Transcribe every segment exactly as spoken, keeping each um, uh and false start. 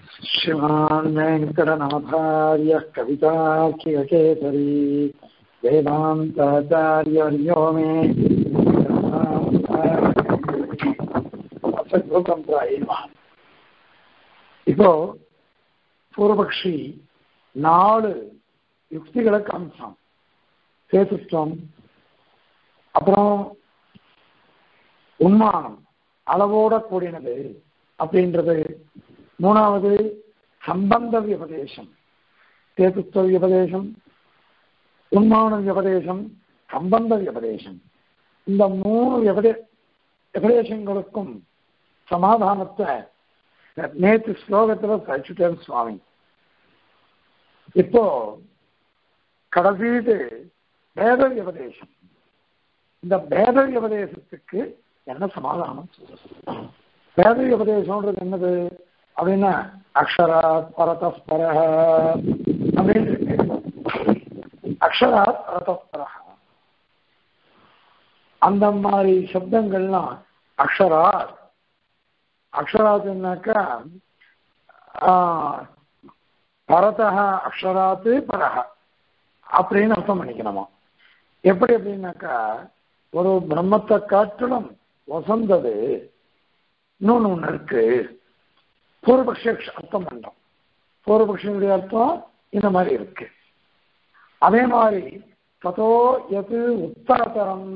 श्रीमान् वेङ्कटनाथार्यः कवितार्किककेसरी वेदान्ताचार्यवर्यो मे இப்போ பூர்வபக்ஷி நாலு யுக்திகளை காமிச்சான். சேதுஷ்டம், அப்புறம் உண்மானம் அளவோட கூடினது அப்படின்றது, மூணாவது சம்பந்த விபதேசம், சேதுஷ்ட விபதேசம், உண்மான விபதேசம், சம்பந்த விபதேசம். இந்த மூணு விபதே விபதேசங்களுக்கும் சமாதானத்தை நேற்று ஸ்லோகத்துல கழிச்சுட்டேன் சுவாமி. இப்போ கடைசீது பேத விபதேசம். இந்த பேத விபதேசத்துக்கு என்ன சமாதானம்? பேத விபதேசம்ன்றது என்னது அப்படின்னா அக்ஷராத் பரதஸ்பர அப்படின்னு இருக்கு. அக்ஷராத் பரதஸ்பர அந்த மாதிரி சப்தங்கள்லாம் அக்ஷராத் அக்ஷராத்துனாக்கா பரதஹ அக்ஷராத்து பரஹ அப்படின்னு அர்த்தம் பண்ணிக்கணுமா. எப்படி அப்படின்னாக்கா ஒரு பிரம்மத்தை காட்டிலும் வசந்தது இன்னொன்னு ஒண்ணு இருக்கு. பூர்வபக்ஷ அர்த்தம் பண்றோம். பூர்வபக்ஷனுடைய அர்த்தம் இந்த மாதிரி இருக்கு. அதே மாதிரி ததோ எது உத்தரதரம்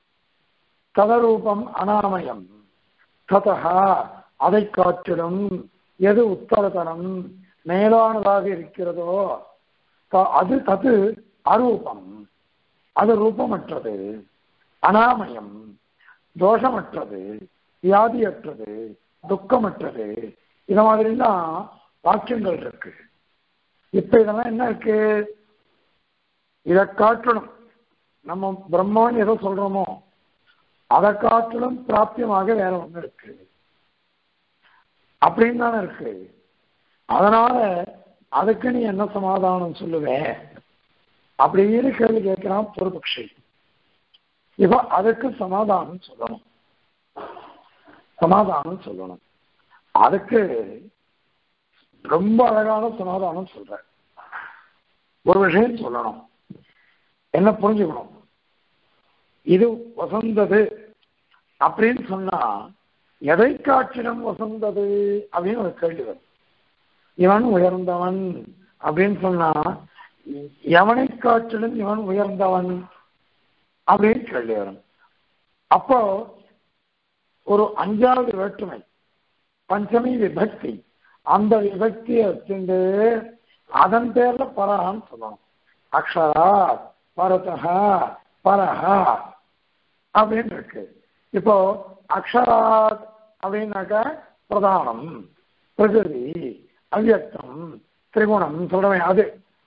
ததரூபம் அனாமயம் ததா அதை காட்டிலும் எது உத்தரதரம் மேலானதாக இருக்கிறதோ அது தது அரூபம், அது ரூபமற்றது, அனாமயம் தோஷமற்றது, வியாதியற்றது, துக்கமற்றது, இந்த மாதிரிலாம் வாக்கியங்கள் இருக்கு. இப்ப இதெல்லாம் என்ன இருக்கு? இதை காட்டிலும் நம்ம பிரம்மான்னு ஏதோ சொல்றோமோ அதை காட்டிலும் பிராப்தியமாக வேற ஒண்ணு இருக்கு அப்படின்னு தானே இருக்கு. அதனால அதுக்கு நீ என்ன சமாதானம் சொல்லுவேன் அப்படின்னு கேள்வி கேட்கிறான் பூர்வபக்ஷி. இப்ப அதுக்கு சமாதானம் சொல்லணும், சமாதானம் சொல்லணும். அதுக்கு ரொம்ப அழகான சமாதானம் சொல்ற. ஒரு விஷயம் சொல்லணும், என்ன புரிஞ்சுக்கணும். இது வசந்தது அப்படின்னு சொன்னா எதை காட்சிடம் வசந்தது அப்படின்னு ஒரு கேள்வி வரும். இவன் உயர்ந்தவன் அப்படின்னு சொன்னா எவனை காட்டிலும் இவன் உயர்ந்தவன் அப்படின்னு கேள்வி வரும். அப்போ ஒரு அஞ்சாவது வேற்றுமை பஞ்சமி விபக்தி, அந்த விபக்தியை வச்சுட்டு அதன் பேர்ல பரஹான்னு சொல்லணும். அக்ஷரா பரதஹா பரஹா அப்படின்னு இருக்கு. இப்போ அக்ஷராத் அப்படின்னாக்கா பிரதானம், பிரகிருதி, அவ்யக்தம், திரிகுணம் சொல்றவன். அது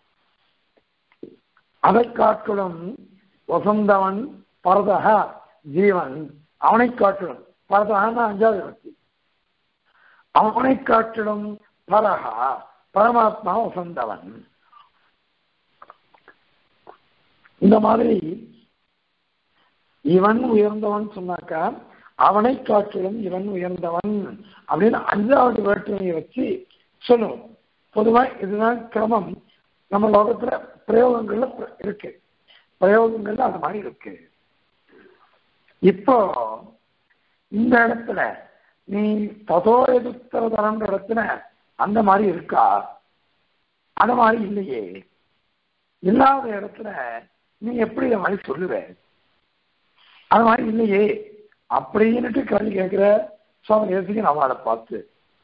அதை காட்டிலும் வசந்தவன் பரதஹ ஜீவன், அவனை காட்டிலும் பரதஹான்னா அஞ்சாவது வக்தி, அவனை காட்டிலும் பரஹா பரமாத்மா வசந்தவன். இந்த மாதிரி இவன் உயர்ந்தவன் சொன்னாக்கா அவனை காட்டிலும் இவன் உயர்ந்தவன் அப்படின்னு அஞ்சாவது வேற்றுமையை வச்சு சொல்லுவோம். பொதுவா இதுதான் கிரமம். நம்ம லோகத்துல பிரயோகங்கள்ல இருக்கு, பிரயோகங்கள்ல அது மாதிரி இருக்கு. இப்போ இந்த இடத்துல நீ ததோ எதுத்தரதரன்ற இடத்துல அந்த மாதிரி இருக்கா? அந்த மாதிரி இல்லையே. இல்லாத இடத்துல நீ எப்படி இந்த மாதிரி சொல்லுவ? அது மாதிரி இல்லையே அப்படின்னுட்டு கேள்வி கேட்கிற சுவாமி தேசிகன் அவளை பார்த்து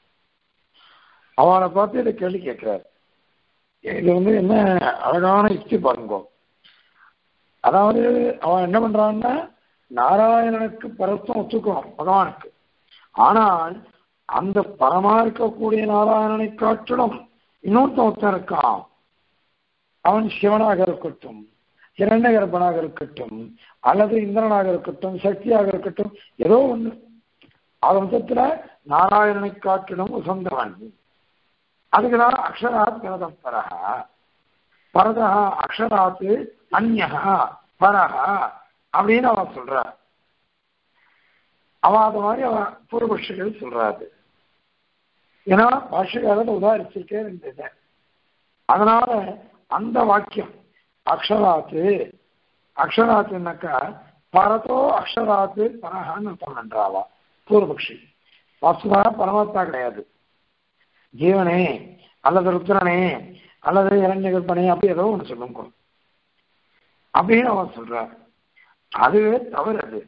அவளை பார்த்து இதை கேள்வி கேட்கிறார். இது வந்து என்ன அழகான யுக்தி பாருங்க. அதாவது அவன் என்ன பண்றான்னா நாராயணனுக்கு பரத்துவம் ஒத்துக்கணும் பகவானுக்கு. ஆனால் அந்த பரமா இருக்கக்கூடிய நாராயணனை காட்டிலும் இன்னொருத்தன் ஒருத்தன் இருக்கான். அவன் சிவனாக இருக்கட்டும், இரண்ய கர்ப்பனாக இருக்கட்டும், அல்லது இந்திரனாக இருக்கட்டும், சக்தியாக இருக்கட்டும், ஏதோ ஒண்ணு அவத்துல நாராயணனை காட்டிலும் உசந்தவன். அதுக்குதான் அக்ஷராத் பரதப்பரஹா பரதா அக்ஷராத்து அந்யஹா பரஹா அப்படின்னு அவன் சொல்ற. அவன் அது மாதிரி அவன் பூர்வபக்ஷிகள் சொல்றாரு. ஏன்னா பாஷைக்காரத்தை உதாரிச்சிருக்கே இருந்தது. அதனால அந்த வாக்கியம் அக்ஷராத்து, அக்ஷராத்துனாக்கா பரதோ அக்ஷராத்து பரஹான்னு அர்த்தம் பண்றாவா பூர்வபக்ஷி. வாசுதா பரமாத்மா கிடையாது, ஜீவனே அல்லது ருத்ரனே அல்லது இரண்யகற்பனே அப்படி ஏதோ ஒன்று சொல்லுங்க அப்படின்னு அவன் சொல்றார். அதுவே தவறு, அது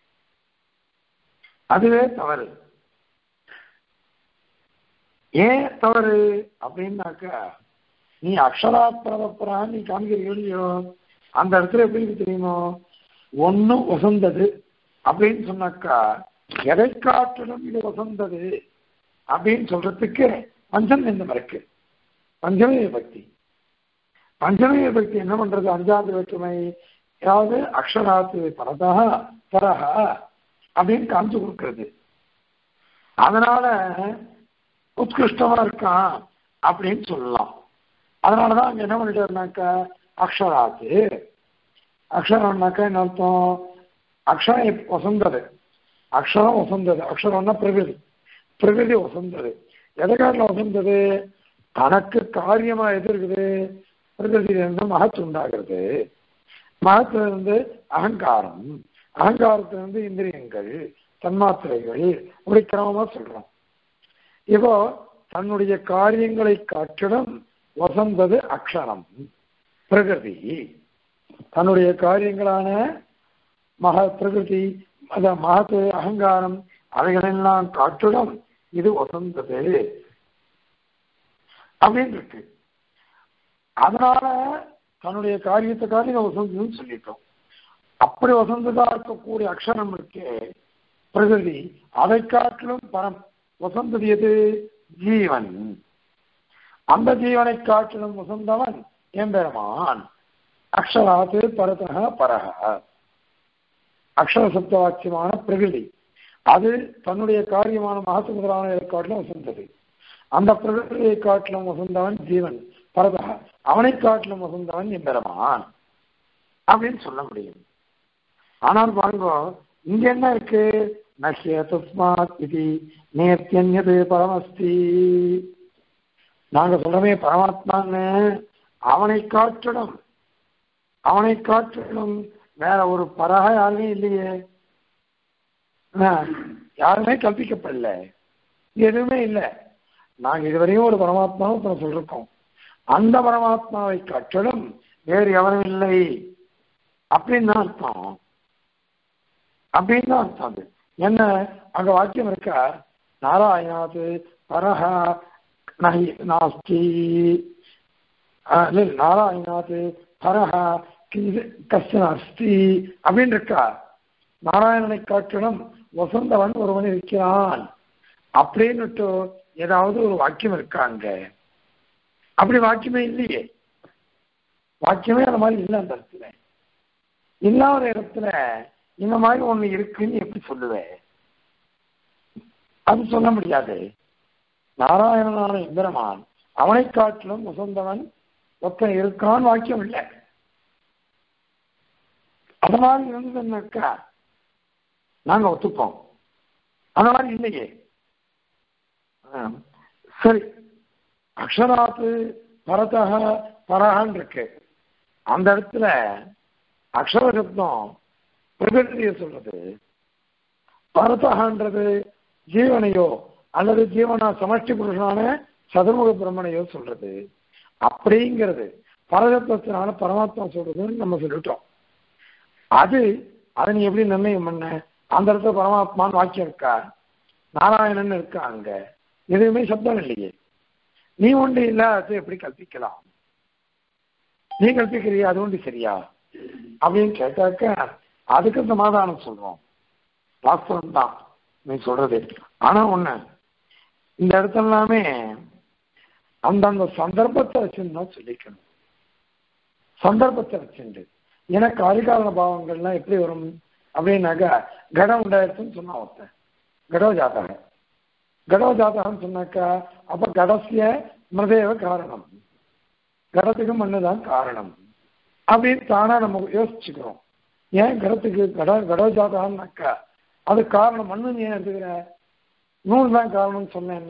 அதுவே தவறு. ஏன் தவறு அப்படின்னாக்கா, நீ அக்ஷராத் பரதப்பரான்னு நீ காமிக்கிறீங்களோ அந்த இடத்துல எப்படி இருக்கு தெரியுமோ, ஒன்னும் வசந்தது அப்படின்னு சொன்னாக்கா எதை காட்டிலும் இது வசந்தது அப்படின்னு சொல்றதுக்கு பஞ்சம் எண்ணம் இருக்கு. பஞ்சமி விபக்தி, பஞ்சமி விபக்தி என்ன பண்றது, அஞ்சாவது வேற்றுமை, அதாவது அக்ஷராத்து பரதா பரஹா அப்படின்னு காமிச்சு கொடுக்கறது. அதனால உத்கிருஷ்டமா இருக்கான் அப்படின்னு சொல்லலாம். அதனாலதான் அங்க என்ன பண்ணிட்டாருனாக்கா அக்ஷராத்து, அக்ஷரம்னாக்கா என்ன அர்த்தம், அக்ஷரம் வசந்தது, அக்ஷரம் வசந்தது, அக்ஷரம்னா பிரகிருதி, பிரகிருதி வசந்தது. எதை காட்டில் வசந்தது, தனக்கு காரியமா எது இருக்குது, பிரகிருதியிலிருந்து மகத்து உண்டாகிறது, மகத்திலிருந்து அகங்காரம், அகங்காரத்திலிருந்து இந்திரியங்கள் தன்மாத்திரைகள், அப்படி கிரமமா சொல்றோம். இப்போ தன்னுடைய காரியங்களை காட்டிலும் வசந்தது அக்ஷரம் பிரகிருதி, தன்னுடைய காரியங்களான மக பிரகிருதி அத மகத்து அகங்காரம் அவைகளெல்லாம் காட்டிலும் இது வசந்தது அப்படின்னு இருக்கு. அதனால தன்னுடைய காரியத்தை காரியம் வசந்ததுன்னு சொல்லிட்டோம். அப்படி வசந்ததா இருக்கக்கூடிய அக்ஷரம் இருக்கே பிரகிருதி, அதை காட்டிலும் பரம் வசந்தது எது, ஜீவன். அந்த ஜீவனை காட்டிலும் வசந்தவன் எம்பெருமான். அக்ஷராத்து பரதக பரக, அக்ஷர சப்த வாக்கியமான பிரகிருதி அது தன்னுடைய காரியமான மகத்து முதலான காட்டிலும் வசந்தது. அந்த பிரகிருதியை காட்டிலும் வசந்தவன் ஜீவன் பரதக, அவனை காட்டிலும் வசந்தவன் எம்பெருமான் அப்படின்னு சொல்ல முடியும். ஆனால் பாருங்க, இங்க என்ன இருக்கு, நஷ்ய தஸ்மாத் இது நேர்த்தியன்யது பரமஸ்தி. நாங்க சொல்றமே பரமாத்மான்னு, அவனை காட்டிலும் அவனை காட்டிலும் வேற ஒரு பரக யாருமே இல்லையே, யாருமே கற்பிக்கப்படல, எதுவுமே இல்லை. நாங்க இதுவரையும் ஒரு பரமாத்மாவை சொல்லிருக்கோம், அந்த பரமாத்மாவை காட்டிலும் வேறு எவரும் இல்லை அப்படின்னு தான் அர்த்தம். அப்படின்னு தான் அர்த்தம். அது என்ன, அங்க வாக்கியம் இருக்கா, நாராயணாது பரஹா நஹி நாஸ்தி, நாராயணாது பரஹா கஷ்டன் அஸ்தி அப்படின்னு இருக்கா. நாராயணனை காட்டிலும் வசந்தவன் ஒருவன் இருக்கிறான் அப்படின்னுட்டு ஏதாவது ஒரு வாக்கியம் இருக்காங்க? அப்படி வாக்கியமே இல்லையே, வாக்கியமே அந்த மாதிரி இல்லை. அந்த இடத்துல இல்லாத இடத்துல இந்த மாதிரி ஒண்ணு இருக்குன்னு எப்படி சொல்லுவேன்? அது சொல்ல முடியாது. நாராயணனான எம்பெருமான் அவனை காட்டிலும் வசந்தவன் ஒருத்தன் இருக்கான் வாக்கியம் இல்லை. அந்த மாதிரி இருந்ததுன்னாக்கா நாங்க ஒத்துப்போம், அந்த மாதிரி இல்லையே. சரி, அக்ஷராத்து பரதக பரஹான் இருக்கு. அந்த இடத்துல அக்ஷர சப்தம் பிரகிருதியை சொல்றது, பரதகன்றது ஜீவனையோ அல்லது ஜீவனா சமஷ்டி புருஷனான சதுர்முக பிரம்மனையோ சொல்றது. அப்படிங்கிறது பரதத்துவத்தினால பரமாத்மா சொல்றதுன்னு நம்ம சொல்லிட்டோம். அது அதை நீ எப்படி நிர்ணயம் பண்ண? அந்த இடத்துல பரமாத்மான்னு வாக்கியம் இருக்கா, நாராயணன் இருக்கா, அங்க எதுவுமே சப்தம் இல்லையே. நீ ஒன்று இல்ல, அது எப்படி கல்பிக்கலாம்? நீ கல்பிக்கிறியா, அது ஒன்று சரியா அப்படின்னு கேட்டாக்க அதுக்கு சமாதானம் சொல்றோம். வாஸ்தவம் தான் நீ சொல்றது. ஆனா ஒண்ணு, இந்த இடத்துல எல்லாமே அந்தந்த சந்தர்ப்பத்தை வச்சுன்னு சொல்லிக்கணும். சந்தர்ப்பத்தை வச்சுண்டு, எனக்கு அதிகாரண பாவங்கள்லாம் எப்படி வரும் அப்படின்னாக்கா, கடம் உண்டாயிருச்சுன்னு சொன்னா ஒருத்தன் கடோ ஜாதக, கடோ ஜாதகம்னு சொன்னாக்கா அப்ப கடசிய மிருதேவ காரணம், கடத்துக்கு மண்ணுதான் காரணம் அப்படின்னு தானா நம்ம யோசிச்சுக்கிறோம். ஏன் கடத்துக்கு கட கடோ ஜாதகம்னாக்கா அது காரணம், மண்ணு ஏன் எடுத்துக்கிற, நூல் தான் காரணம்னு சொன்னேன்னா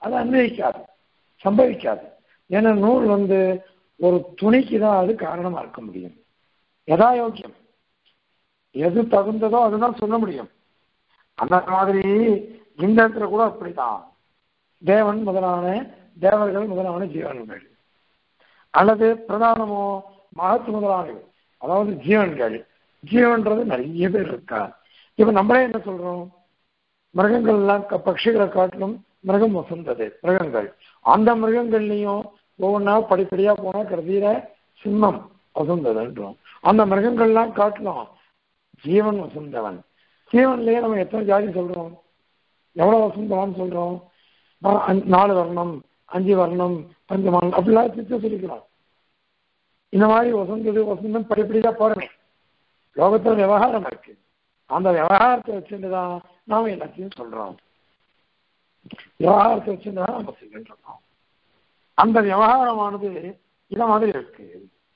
அது அன்வயிக்காது, சம்பவிக்காது. ஏன்னா நூல் வந்து ஒரு துணிக்கு தான் அது காரணமா இருக்க முடியும். எதா யோக்கியம் எது தகுந்ததோ அதுதான் சொல்ல முடியும். அந்த மாதிரி இந்த இடத்துல கூட அப்படித்தான். தேவன் முதலான தேவர்கள் முதலான ஜீவன்கள் அல்லது பிரதானமோ மகத்து முதலானவை, அதாவது ஜீவன்கள். ஜீவன்றது நிறைய பேர் இருக்கா. இப்ப நம்மளே என்ன சொல்றோம், மிருகங்கள் எல்லாம் பட்சிகளை காட்டிலும் மிருகம் வசந்தது மிருகங்கள். அந்த மிருகங்கள்லையும் ஒவ்வொன்றா படிப்படியா போனா கடைசியில சிம்மம் வசந்ததுன்றோம். அந்த மிருகங்கள்லாம் காட்டலாம் ஜீவன் வசந்தவன். ஜீவன்லயே நம்ம எத்தனை ஜாதி சொல்றோம், எவ்வளவு வசந்தவான்னு சொல்றோம். நாலு வர்ணம், அஞ்சு வர்ணம், பஞ்சமான் அப்படிலாம் பிரிச்சு சொல்லிக்கிறோம். இந்த மாதிரி வசந்தது வசந்தம் படிப்படியா போறமே. லோகத்துல விவகாரம் இருக்கு. அந்த விவகாரத்தை வச்சுட்டுதான் நாம எல்லாத்தையும் சொல்றோம். விவகாரத்தை வச்சுதான் நம்ம சொல்லிட்டு அந்த விவகாரமானது இத மாதிரி இருக்கு.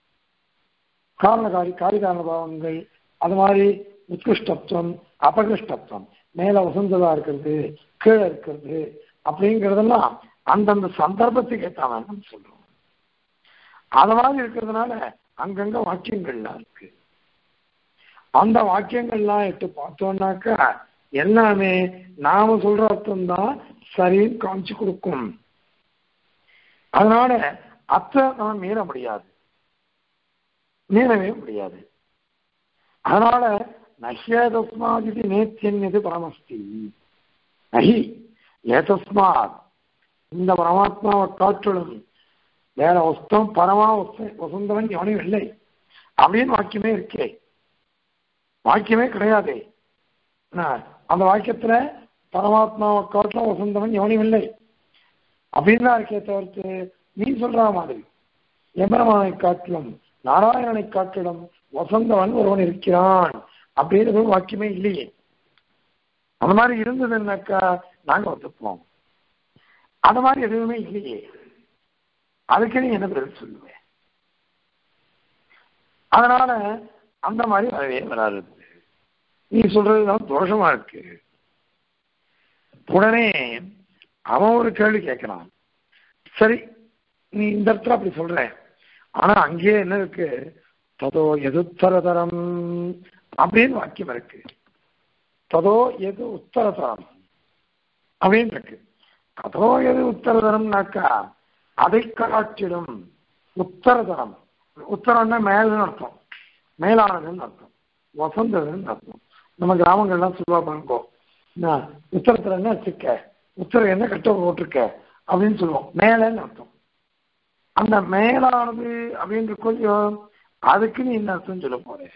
காரணகாரி காரிகாரண பாவங்கள், அது மாதிரி உத்கிருஷ்டத்துவம் அபகிருஷ்டத்துவம், மேல வசந்ததா இருக்கிறது கீழே இருக்கிறது அப்படிங்கிறதெல்லாம் அந்தந்த சந்தர்ப்பத்துக்கு ஏற்ற சொல்றோம். அது மாதிரி இருக்கிறதுனால அங்கங்க வாக்கியங்கள்லாம் இருக்கு. அந்த வாக்கியங்கள்லாம் எடுத்து பார்த்தோம்னாக்கா எல்லாமே நாம சொல்ற அர்த்தம் தான் சரின்னு காமிச்சு கொடுக்கும். அதனால அத்தை நம்ம மீற முடியாது, மீறவே முடியாது. அதனால நஹ்யேதஸ்மாதி நேத்தியன் எது பரமஸ்தி நஹி ஏதஸ்மாத், இந்த பரமாத்மாவை காற்றலும் வேற வஸ்தம் பரமா வசந்தவன் எவனையும் இல்லை அப்படின்னு வாக்கியமே இருக்கே. வாக்கியமே கிடையாது. அந்த வாக்கியத்துல பரமாத்மாவை காட்டிலும் வசந்தவன் எவனையும் இல்லை அப்படின்னு தான் இருக்கே தவிர்த்து நீ சொல்ற மாதிரி எம்பெருமானை காட்டிலும் நாராயணனை காட்டிலும் வசந்தவன் ஒருவன் இருக்கிறான் அப்படின்னு வாக்கியமே இல்லையே. அந்த மாதிரி இருந்ததுன்னாக்கா நாங்க ஒத்துப்போம். அந்த மாதிரி எதுவுமே இல்லையே. அதுக்கு நீ என்ன பதில் சொல்லுவேன்? அதனால அந்த மாதிரி வரவே வராது. நீ சொல்றதுதான் தோஷமா இருக்கு. உடனே அவன் ஒரு கேள்வி கேட்கிறான். சரி, நீ இந்த இடத்துல அப்படி சொல்ற, ஆனா அங்கேயே என்ன இருக்கு, ததோ எது உத்தரதரம் அப்படின்னு வாக்கியம் இருக்கு. ததோ எது உத்தரதரம் அப்படின்னு இருக்கு. ததோ எது உத்தரதரம்னாக்கா அதை காட்டிடும் உத்தரதரம். உத்தரம்னா மேலுன்னு அர்த்தம், மேலானதுன்னு அர்த்தம், வசந்ததுன்னு அர்த்தம். நம்ம கிராமங்கள்லாம் சொல்லுவா பண்ணுவோம், உத்தரத்துல என்ன வச்சிருக்க, உத்தரம் என்ன கட்ட போட்டிருக்க அப்படின்னு சொல்லுவோம். மேலன்னு அர்த்தம். அந்த மேலானது அப்படின்ற கொஞ்சம் அதுக்கு நீ என்ன அர்த்தம் சொல்ல போறேன்?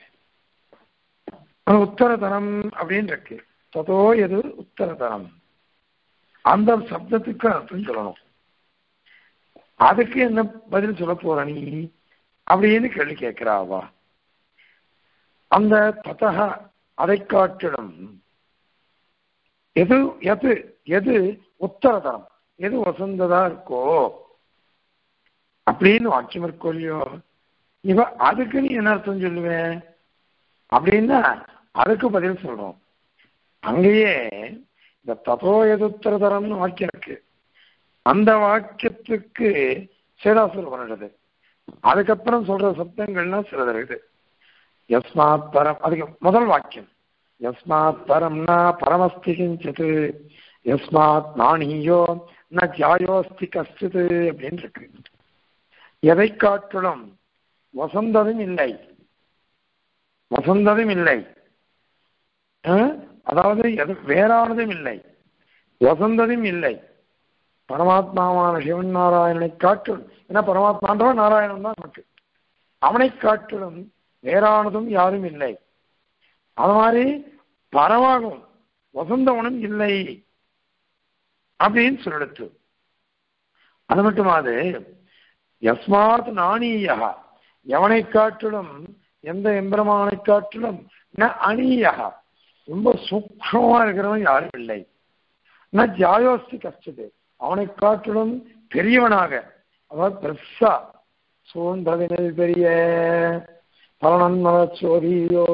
உத்தரதரம் அப்படின்னு இருக்கு. ததோ எது உத்தரதரம், அந்த சப்தத்துக்கு அர்த்தம் சொல்லணும். அதுக்கு என்ன பதில் சொல்ல போற நீ அப்படின்னு கேள்வி கேட்கிறாவா? அந்த ததக அதை காட்டிடும் எது எது எது உத்தரதரம், எது வசந்ததா இருக்கோ அப்படின்னு வாக்கியம் இருக்கோ இல்லையோ, இவ அதுக்கு நீ என்ன அர்த்தம் சொல்லுவேன் அப்படின்னா அதுக்கு பதில் சொல்றோம். அங்கேயே இந்த ததோ எது உத்தரதரம்னு வாக்கியம் இருக்கு. அந்த வாக்கியத்துக்கு சேதாசுரம் பண்ணிடுது. அதுக்கப்புறம் சொல்ற சப்தங்கள்லாம் சிலது இருக்குது. யஸ்மாத் பரம், அதுக்கு முதல் வாக்கியம் யஸ்மாத் பரம்னா பரமஸ்தி கிஞ்சித், யஸ்மாத் நாணியோ ந ஜாயோஸ்தி கஷ்டித் அப்படின்னு இருக்கு. எதை காட்டிலும் வசந்ததும் இல்லை, வசந்ததும் இல்லை, அதாவது எது வேறானதும் இல்லை, வசந்ததும் இல்லை. பரமாத்மாவான சிவன் நாராயணனை காட்டிலும், ஏன்னா பரமாத்மான்றவன் நாராயணன் தான் நமக்கு, அவனை காட்டிலும் வேறானதும் யாரும் இல்லை. அது மாதிரி பரமாகும் வசந்தவனும் இல்லை அப்படின்னு சொல்லிடுச்சு. அது மட்டுமாது யஸ்மாத் நாணீயா, எவனை காட்டிலும் எந்த எம்பெருமானை காட்டிலும் ந அணீயா, ரொம்ப சூக்ஷமா இருக்கிறவன் யாரும் இல்லை. ந ஜாயோஸ்தி கஷ்டது, அவனை காட்டிலும் பெரியவனாக, அதாவது பெருசா சூழ்ந்ததினில் பெரிய பலனன்மல சோதியோ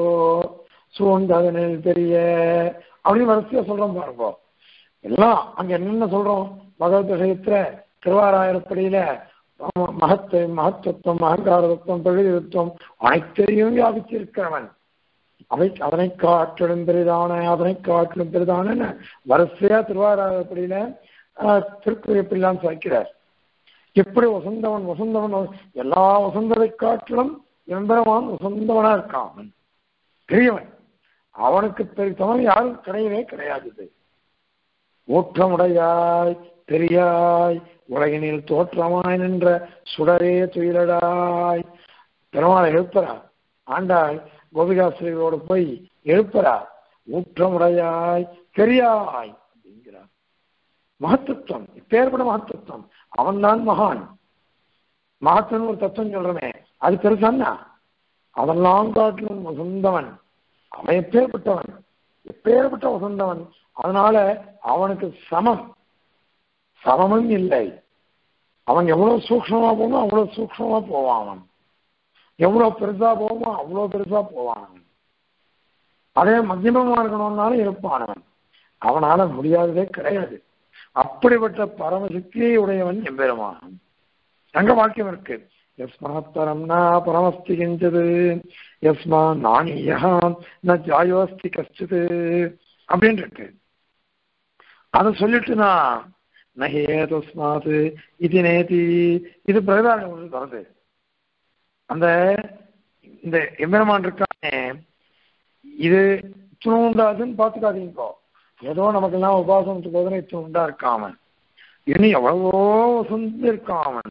சூழ்ந்ததினில் பெரிய அப்படின்னு வரிசையா சொல்றோம் பாருங்க. எல்லாம் அங்க என்னென்ன சொல்றோம், பகவத் விஷயத்துல திருவாராயிரப்படியில மகத்தை மகத்துவம் அகங்கார தத்துவம் பிரகிருதி தத்துவம் அனைத்தையும் வியாபிச்சிருக்கிறவன். அவை அதனை காற்றிலும் பெரிதான அதனை காற்றிலும் பெரிதான வரிசையா திருவாராயிரப்படியில திருக்குறிப்பிலாம் சாய்க்கிறார். எப்படி வசந்தவன் வசந்தவன் எல்லா வசந்ததை காற்றிலும் எம்பெருமான் வசந்தவனா இருக்கான், பெரியவன். அவனுக்கு பெருத்தவன் யாரும் கிடையவே கிடையாது. ஊற்றமுடையாய் பெரியாய் உலகினில் தோற்றமாய் நின்ற சுடரே துயிலடாய். பெருமாளை எழுப்புறார் ஆண்டாள் கோபிகாசிரியரோடு போய் எழுப்புறார். ஊற்றமுடையாய் பெரியாய் அப்படிங்கிறார். மகத்துவம், இப்பேற்பட மகத்துவம். அவன்தான் மகான். மகத்துவம் ஒரு தத்துவம் சொல்றமே, அது பெருசான்னா அதெல்லாம் காட்டிலும் வசந்தவன். அவன் எப்பேற்பட்டவன், எப்பேற்பட்ட வசந்தவன். அதனால அவனுக்கு சமம் சமமும் இல்லை. அவன் எவ்வளவு சூக்ஷமா போவான் அவ்வளவு சூக்ஷமா போவான். அவன் எவ்வளவு பெருசா போவான் அவ்வளவு பெருசா போவான். அதே மத்தியமமா இருக்கணும்னாலும் இருப்பான் அவன். அவனால முடியாததே கிடையாது. அப்படிப்பட்ட பரமசக்தியை உடையவன் எம்பெருமான். அங்க வாக்கியம் இருக்கு, யஸ்மாத் பரம்னா பரமஸ்தி கிஞ்சது யஸ்மா நானியா ந ஜாயோஸ்தி கஷ்டது அப்படின்னு இருக்கு. அதை சொல்லிட்டு நான் நகே தஸ்மாத் இது நேதி இது பிரதான வருது. அந்த இந்த எம்பெருமான் இருக்கானே இது இத்தனை உண்டாதுன்னு பார்த்துக்காதீங்கோ. ஏதோ நமக்கெல்லாம் உபாசனத்துக்கு போதுன்னு இத்தனை உண்டா இருக்காமன், இனி எவ்வளவோ வசந்து இருக்காமன்.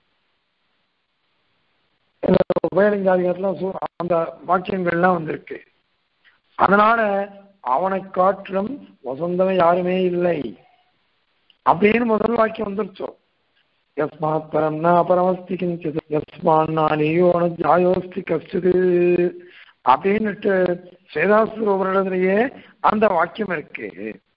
உபயலிங்காதிகத்துல அந்த வாக்கியங்கள்லாம் வந்திருக்கு. அதனால அவனை காட்டிலும் வசந்தவன் யாருமே இல்லை அப்படின்னு முதல் வாக்கியம் வந்துருச்சோ. யஸ்மாத் பரம்னா பரமஸ்தி கிஞ்சது யஸ்மான் நானியோன ஜாயோஸ்தி கஷ்டது அப்படின்னுட்டு சேதாசுரத்திலேயே அந்த வாக்கியம் இருக்கு.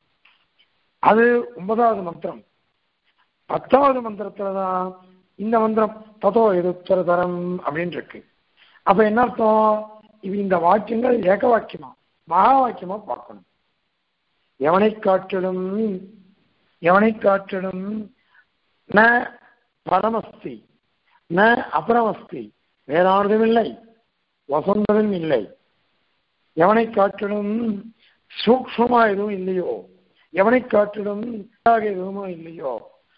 அது ஒன்பதாவது மந்திரம். பத்தாவது மந்திரத்துலதான் இந்த மந்திரம் ததோ எதுத்தர தரம் அப்படின்னு இருக்கு. அப்ப என்ன அர்த்தம், இது இந்த வாக்கியங்கள் ஏக வாக்கியமா மகா வாக்கியமா பார்க்கணும். எவனை காட்டிலும் எவனை காட்டிலும் ந பரமஸ்தி ந அபரமஸ்தி, வேறானதும் இல்லை வசந்ததும் இல்லை. எவனை காட்டிலும் சூக்ஷ்மமா எதுவும் இல்லையோ, எவனை காட்டிலும் எதுவுமோ இல்லையோ,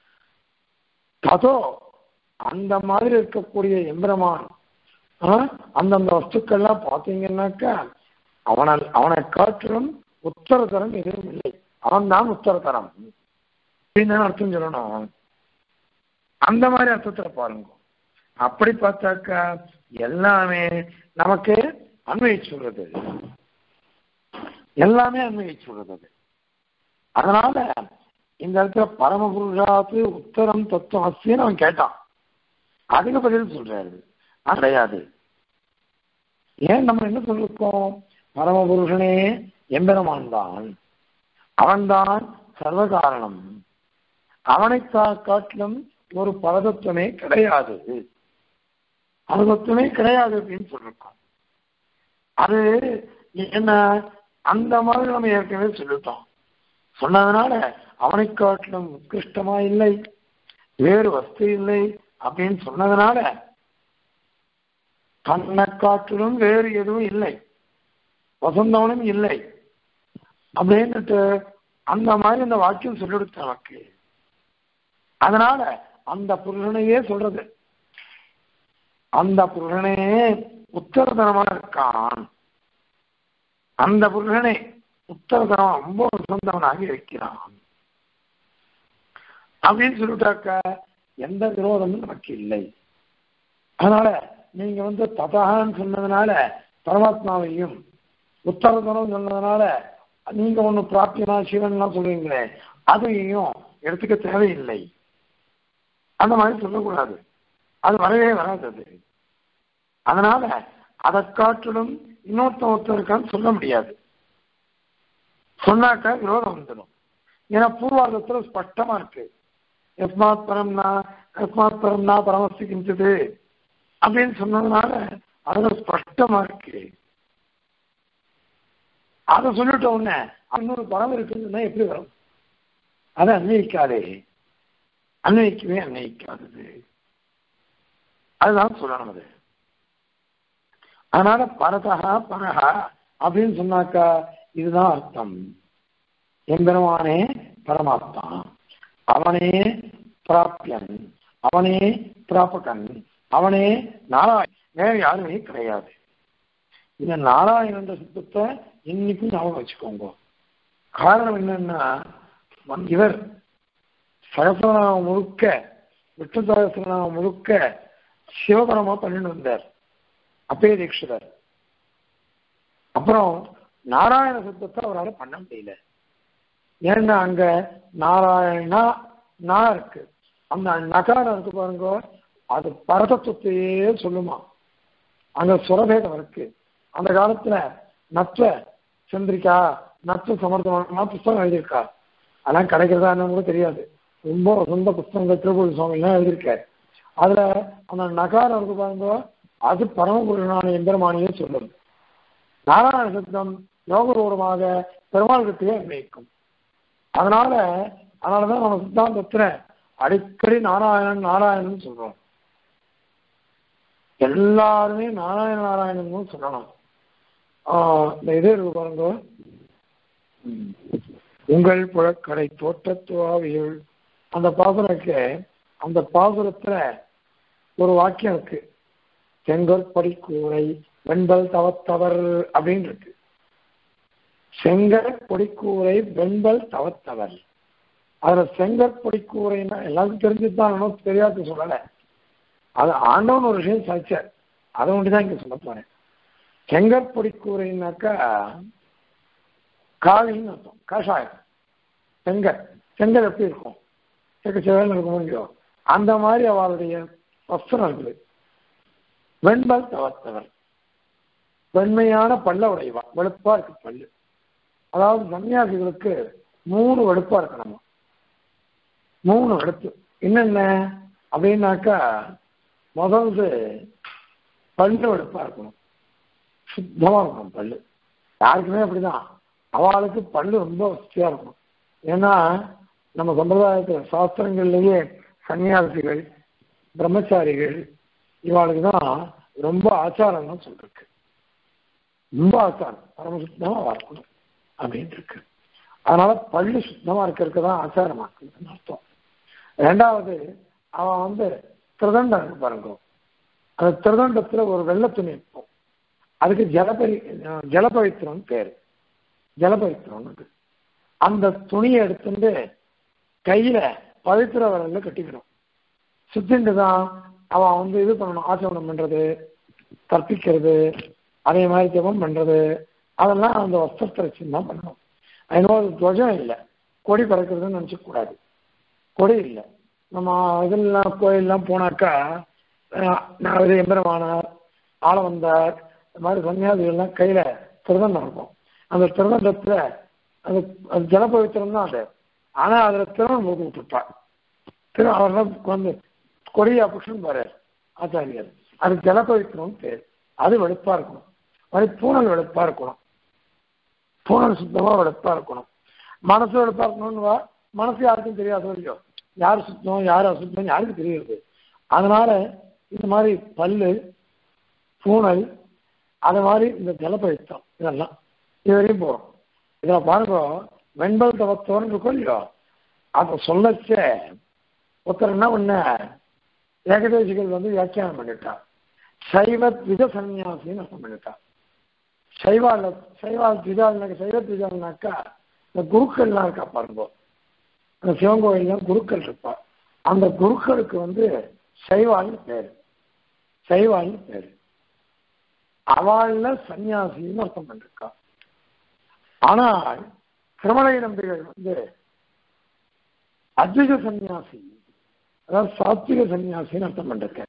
அதோ அந்த மாதிரி இருக்கக்கூடிய எம்பெருமான் அந்தந்த வஸ்துக்கள்லாம் பார்த்தீங்கன்னாக்கா அவனை அவனை காட்டிலும் உத்தரதரம் எதுவும் இல்லை. அவன் தான் உத்தரதரம் அப்படின்னு அர்த்தம் சொல்லணும். அந்த மாதிரி அர்த்தத்துல பாருங்க. அப்படி பார்த்தாக்கா எல்லாமே நமக்கு அன்வயி சொல்றது, எல்லாமே அன்வயி சொல்றது. அதனால இந்த இடத்துல பரமபுருஷாத்து உத்தரம் தத்துவம் அஸ்தின்னு அவன் கேட்டான். அதுக்கு பதில் சொல்றாரு கிடையாது. ஏன் நம்ம என்ன சொல்லிருக்கோம், பரமபுருஷனே எம்பெருமான் தான், அவன்தான் சர்வ காரணம், அவனை காட்டிலும் ஒரு பரதத்துவமே கிடையாது, பரதத்துவமே கிடையாது அப்படின்னு சொல்லிருக்கோம். அது என்ன, அந்த மாதிரி நம்ம ஏற்கனவே சொல்லிட்டோம். சொன்னதுனால அவனை காட்டிலும் உத்கிருஷ்டமா இல்லை, வேறு வஸ்து இல்லை அப்படின்னு சொன்னதுனால தன்னை காட்டிலும் வேறு எதுவும் இல்லை, வசந்தவனும் இல்லை அப்படின்னுட்டு அந்த மாதிரி அந்த வாக்கியம் சொல்லிடுச்சு நமக்கு. அதனால அந்த புருஷனையே சொல்றது, அந்த புருஷனே உத்தரதனமா இருக்கான், அந்த புருஷனை உத்தரதனம் ரொம்ப வசந்தவனாகி வைக்கிறான் அப்படின்னு சொல்லிட்டாக்க எந்த விரோதமும் நமக்கு இல்லை. அதனால நீங்க வந்து ததான்னு சொன்னதுனால பரமாத்மாவையும் உத்தரதனம் சொன்னதுனால நீங்க ஒண்ணு பிராப்தியமா சிவன்லாம் சொல்றீங்களே அதையும் எடுத்துக்க தேவையில்லை. அந்த மாதிரி சொல்லக்கூடாது, அது வரவே வராது. அது அதனால அதை காட்டிலும் இன்னொருத்த ஒருத்தர் இருக்கான்னு சொல்ல முடியாது. சொன்னாக்கா விரோதம் வந்துடும். ஏன்னா பூர்வார்த்தத்துல ஸ்பஷ்டமா இருக்கு, எஸ்மாத் பரம்னா எஸ்மாத் பரம்னா பரமஸ்தி கிஞ்சது அப்படின்னு சொன்னதுனால அதுல ஸ்பஷ்டமா இருக்கு. அதை சொல்லிட்ட உடனே இன்னொரு பரம் இருக்குன்னா எப்படி வரும், அதை அன்வயிக்காதே அன்வைக்கவே அன்வைக்காதது. அதுதான் சொல்லணும். அது அதனால பரதகா பரஹா அப்படின்னு சொன்னாக்கா இதுதான் அர்த்தம். எம்பெருமானே பரமாத்மா, அவனே பிராப்தியன், அவனே பிராபகன், அவனே நாராயணன், வேற யாருமே கிடையாது. இந்த நாராயணன் என்ற சுத்தத்தை இன்னைக்கும் ஞாபகம் வச்சுக்கோங்க. காரணம் என்னன்னா, இவர் சகசிரநாமம் முழுக்க, விஷ்ணு சகசிரநாமம் முழுக்க சிவபரமா பண்ணிட்டு வந்தார் அப்பே தீட்சிதர். அப்புறம் நாராயண சுத்தத்தை அவரால் பண்ண முடியல. ஏன்னா அங்க நாராயணா நா இருக்கு, அந்த நகாரம் இருக்கு பாருங்க, அது பரதத்துவத்தையே சொல்லுமா. அங்க சுரபேதம் இருக்கு. அந்த காலத்துல நத்வ சந்திரிக்கா, நத்வ சமர்த்தமான புஸ்தகம் எழுதியிருக்கா. அதெல்லாம் கிடைக்கிறதா என்னன்னு கூட தெரியாது. ரொம்ப சொந்த புஸ்தகங்கள் திருப்பூர் சுவாமி எல்லாம் எழுதியிருக்காரு. அதுல அந்த நகாரம் இருக்கு பாருங்க, அது பரமபுருஷனான எம்பெருமானியே சொல்லுது. நாராயண சப்தம் யோகபூர்வமாக பெருமாள் கிட்டே அன்வைக்கும். அதனால அதனாலதான் நம்ம சித்தாந்தத்துல அடிக்கடி நாராயணன் நாராயணன் சொல்றோம். எல்லாருமே நாராயண நாராயணன் சொல்லணும். ஆஹ் இந்த இது இருக்கு பாருங்க, உங்கள் புழக்கடை தோற்றத்துவாவியல், அந்த பாசுரக்கு அந்த பாசுரத்துல ஒரு வாக்கியம் இருக்கு, செங்கற்படி கூரை வெண்பல் தவத்தவர் அப்படின்னு இருக்கு. செங்கற்பொடி கூரை வெண்பல் தவத்தவர். அதுல செங்கற்பொடி கூரைன்னா எல்லாருக்கும் தெரிஞ்சுதான், தெரியாது சொல்லலை. அது ஆண்டவன் ஒரு விஷயம் சாய்ச்சார், அதை ஒன்றுதான் இங்க சொல்ல போறேன். செங்கற்பொடி கூரைன்னாக்கா காவின்னு அர்த்தம், காஷாயம். செங்கல் செங்கல் எப்படி இருக்கும், செக்க செவல் இருக்க முடியும். அந்த மாதிரி அவளுடைய வஸ்திரம் இருக்குது. வெண்பல் தவத்தவர், வெண்மையான பல்ல உடையவா, வெளுப்பா இருக்கு பல்லு. அதாவது சன்னியாசிகளுக்கு மூணு வெளுப்பா இருக்கணும். மூணு வெளுப்பு என்னென்ன அப்படின்னாக்கா, முதல்ல பல்லு வெளுப்பா இருக்கணும், சுத்தமா இருக்கணும் பல்லு. யாருக்குமே அப்படிதான், அவளுக்கு பல்லு ரொம்ப வசதியா இருக்கணும். ஏன்னா நம்ம சம்பிரதாயத்தில் சாஸ்திரங்கள்லயே சன்னியாசிகள் பிரம்மச்சாரிகள் இவாளுக்கு தான் ரொம்ப ஆச்சாரம்னு சொல்லிருக்கு. ரொம்ப ஆச்சாரம், பரம சுத்தமா இருக்கணும் அப்படின்னு இருக்கு. அதனால பல்லு சுத்தமா இருக்கிறதுக்கு தான் ஆச்சாரமா இருக்குன்னு அர்த்தம். ரெண்டாவது, அவன் வந்து திருதண்டம் பாருங்க, அந்த திருதண்டத்துல ஒரு வெள்ளை துணி இருக்கும், அதுக்கு ஜலபரி ஜலபவித்திரம் பேரு, ஜலபவித்திரம். அந்த துணியை எடுத்துட்டு கையில பவித்திர விரல்ல கட்டிக்கணும். சுத்திட்டு தான் அவன் வந்து இது பண்ணணும், ஆச்சமனம் பண்றது, கற்பிக்கிறது, அதே மாதிரி ஜபம் பண்றது, அதெல்லாம் அந்த வஸ்திரத்தை வச்சுதான் பண்ணணும். அதனால துவஜம் இல்லை, கொடி பறக்கிறதுன்னு நினைச்ச கூடாது. கொடி இல்லை. நம்ம இதெல்லாம் கோயிலெல்லாம் போனாக்கா நான் எம்பெருமானார், ஆள வந்தார், இந்த மாதிரி சன்னியாசிகள்லாம் கையில திருதண்டம் இருக்கும். அந்த திருதண்டத்துல அது அது ஜலபவித்திரம் தான் அது. ஆனா அதுல திருமணம் போட்டு விட்டுருப்பார். திரு அவர்லாம் வந்து கொடியா புஷன் பாரு ஆச்சாரியர், அது ஜலபவித்திரம் பேர். அது வெளுப்பா இருக்கணும். அது பூனல் வெளுப்பா இருக்கணும், பூனல் சுத்தமா வெளுப்பா இருக்கணும். மனசு வெளுப்பா இருக்கணும்னு மனசு யாருக்கும் தெரியாது இல்லையோ, யார் சுத்தம் யார் அசுத்தம் யாருக்கு தெரியுது. அதனால இந்த மாதிரி பல்லு பூனல் அது மாதிரி இந்த ஜலபவித்திரம் இதெல்லாம் இது வரையும் போகும். இதில் பாருங்க, வெண்பல் தவத்தோன்னு இருக்கும் இல்லையோ, அதை சொல்லச்ச ஒருத்தர் என்ன பண்ண ஏகதேசிகள் வந்து வியாக்கியானம் பண்ணிட்டான். சைவ தித சன்னியாசின்னு அர்த்தம் பண்ணிட்டான். சைவால சைவால் திதால்னாக்கா, சைவ திதால்னாக்கா இந்த குருக்கள்லாம் இருக்கா பாருங்க, அந்த சிவங்கோயிலாம் குருக்கள் இருப்பா. அந்த குருக்களுக்கு வந்து சைவால்னு பேரு, சைவால்னு பேரு. அவள்ல சன்னியாசின்னு அர்த்தம் பண்ணிருக்கா. ஆனால் திருமலை நம்பிகள் வந்து அத்விக சன்னியாசி, அதாவது சாத்விக சன்னியாசின்னு அர்த்தம் பண்ணிருக்கேன்.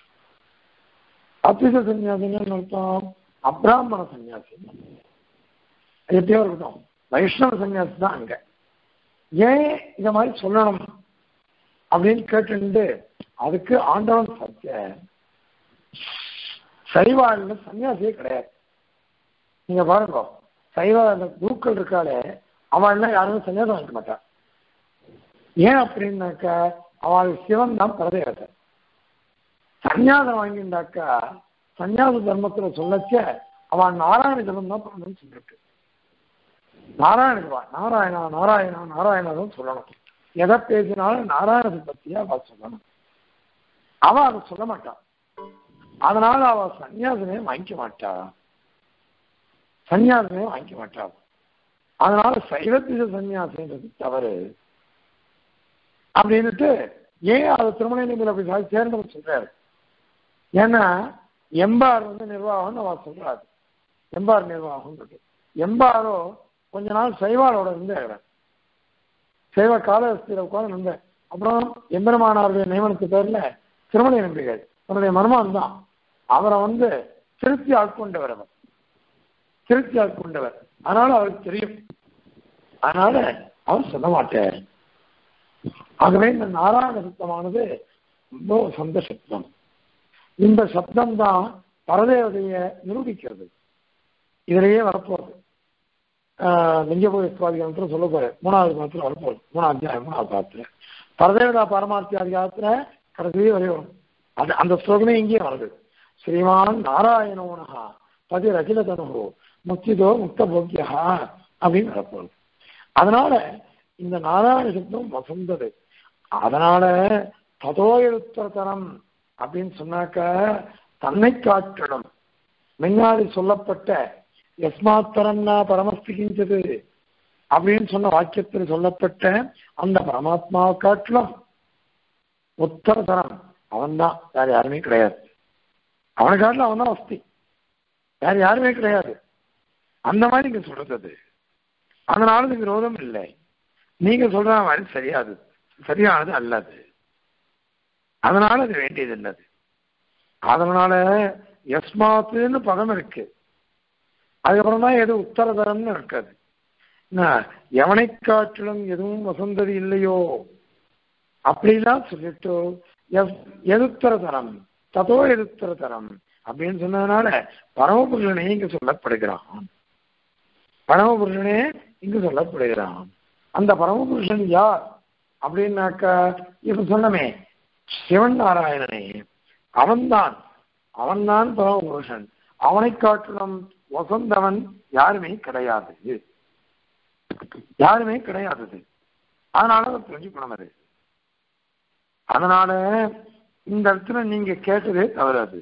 அத்விக சன்னியாசின்னு அர்த்தம் அப்ராமண சன்னியாசி, எப்படியோ இருக்கட்டும், வைஷ்ணவ சன்னியாசி தான் அங்க. ஏன் இந்த மாதிரி சொல்லணும் அப்படின்னு கேட்டு அதுக்கு ஆண்டவன் சத்திய சைவாழ்ல சன்னியாசியே கிடையாது. நீங்க பாருங்க, சைவ அந்த குருக்கள் இருக்காளே அவள்லாம் யாருமே சன்னியாசம் வாங்கிக்க மாட்டான். ஏன் அப்படின்னாக்கா அவள் சிவன் தான் பரதேவதை. சன்னியாசம் வாங்கிட்டாக்கா சன்னியாச தர்மத்துல சொல்லச்ச அவன் நாராயண ஜபம் தான் பண்ணணும்னு சொல்லிட்டு நாராயணவா நாராயணா நாராயணா நாராயணாதான் சொல்லணும். எதை பேசினாலும் நாராயணத்தை பத்தியா அவ சொல்லணும். அவ அதை சொல்ல மாட்டான். அதனால அவ சன்னியாசமே வாங்கிக்க மாட்டா சன்னியாசமே வாங்கிக்க மாட்டா அதனால சைவத்திய சன்னியாசம்ன்றது தவறு அப்படின்னுட்டு ஏன் அதை திருமண நிலையில் அப்படி சேர்ந்தவர் சொல்றாரு. ஏன்னா எம்பார் வந்து நிர்வாகம்னு அவ சொல்றாரு. எம்பார் நிர்வாகம் எம்பாரோ கொஞ்ச நாள் சைவாளோட இருந்தேன். சைவ காலஸ்தியில உட்கார்ந்து இருந்தேன். அப்புறம் எம்பெருமானாருடைய நியமனத்து பேர்ல திருமண நம்பிகள் தன்னுடைய மருமான் தான் அவரை வந்து திருப்தி ஆட்கொண்டவர். அவர் திருப்தி ஆட்கொண்டவர். அதனால அவருக்கு தெரியும். அதனால அவர் சொல்ல மாட்டார். ஆகவே இந்த நாராயண சப்தமானது ரொம்ப சொந்த சப்தம். இந்த சப்தம் தான் பரதேவதையை நிரூபிக்கிறது. இதிலேயே வரப்போகுது. ஆஹ் லிங்கபோதிகள் சொல்ல போறேன். மூணாவது பாத்திரம் வரப்போகுது. மூணாவது அத்தியாயம் மூணாவது பாத்திரம் பரதேவதா பரமார்த்தி அதிகாரத்துல கடைசியே வரை வரும். அது அந்த ஸ்லோகமே இங்கேயே வருது. ஸ்ரீமான் நாராயணோனஹா பதி ரகிலதனோ முக்திதோ முக்த போக்கியா அப்படின்னு வரப்போகுது. அதனால இந்த நாராயண சப்தம் வசந்தது. அதனால ததோ எழுத்தரம் அப்படின்னு சொன்னாக்க தன்னை காட்டிடும் முன்னாடி சொல்லப்பட்ட எஸ்மாத்தரம்னா பரமஸ்திகிஞ்சது அப்படின்னு சொன்ன வாக்கியத்தில் சொல்லப்பட்ட அந்த பரமாத்மாவை காட்டிலும் உத்தரதரம் அவன்தான், வேற யாருமே கிடையாது. அவனை காட்டிலும் அவன் தான் அஸ்தி, வேற யாருமே கிடையாது. அந்த மாதிரி நீங்க சொல்றது. அதனால இது விரோதம் இல்லை. நீங்க சொல்ற மாதிரி சரியாது சரியானது அல்லது. அதனால அது வேண்டியது இல்லது. அதனால எஸ்மாத்துன்னு பதம் இருக்கு. அதுக்கப்புறம் தான் எது உத்தரதரம்னு இருக்காது. எவனை காட்டிலும் எதுவும் வசந்தது இல்லையோ அப்படிலாம் சொல்லிட்டு எதுத்தரதரம் ததோ எதுத்தரதரம் அப்படின்னு சொன்னதுனால பரமபுருஷனே இங்கு சொல்லப்படுகிறான். பரமபுருஷனே இங்கு சொல்லப்படுகிறான். அந்த பரமபுருஷன் யார் அப்படின்னாக்கா இப்ப சொன்னமே சிவன் நாராயணனே. அவன்தான் அவன்தான் பரமபுருஷன். அவனை காட்டிலும் வசந்தவன் யாருமே கிடையாது. யாருமே கிடையாது. அதனால அதை புரிஞ்சுக்கணும். அது அதனால இந்த இடத்துல நீங்க கேட்டதே தவறாது.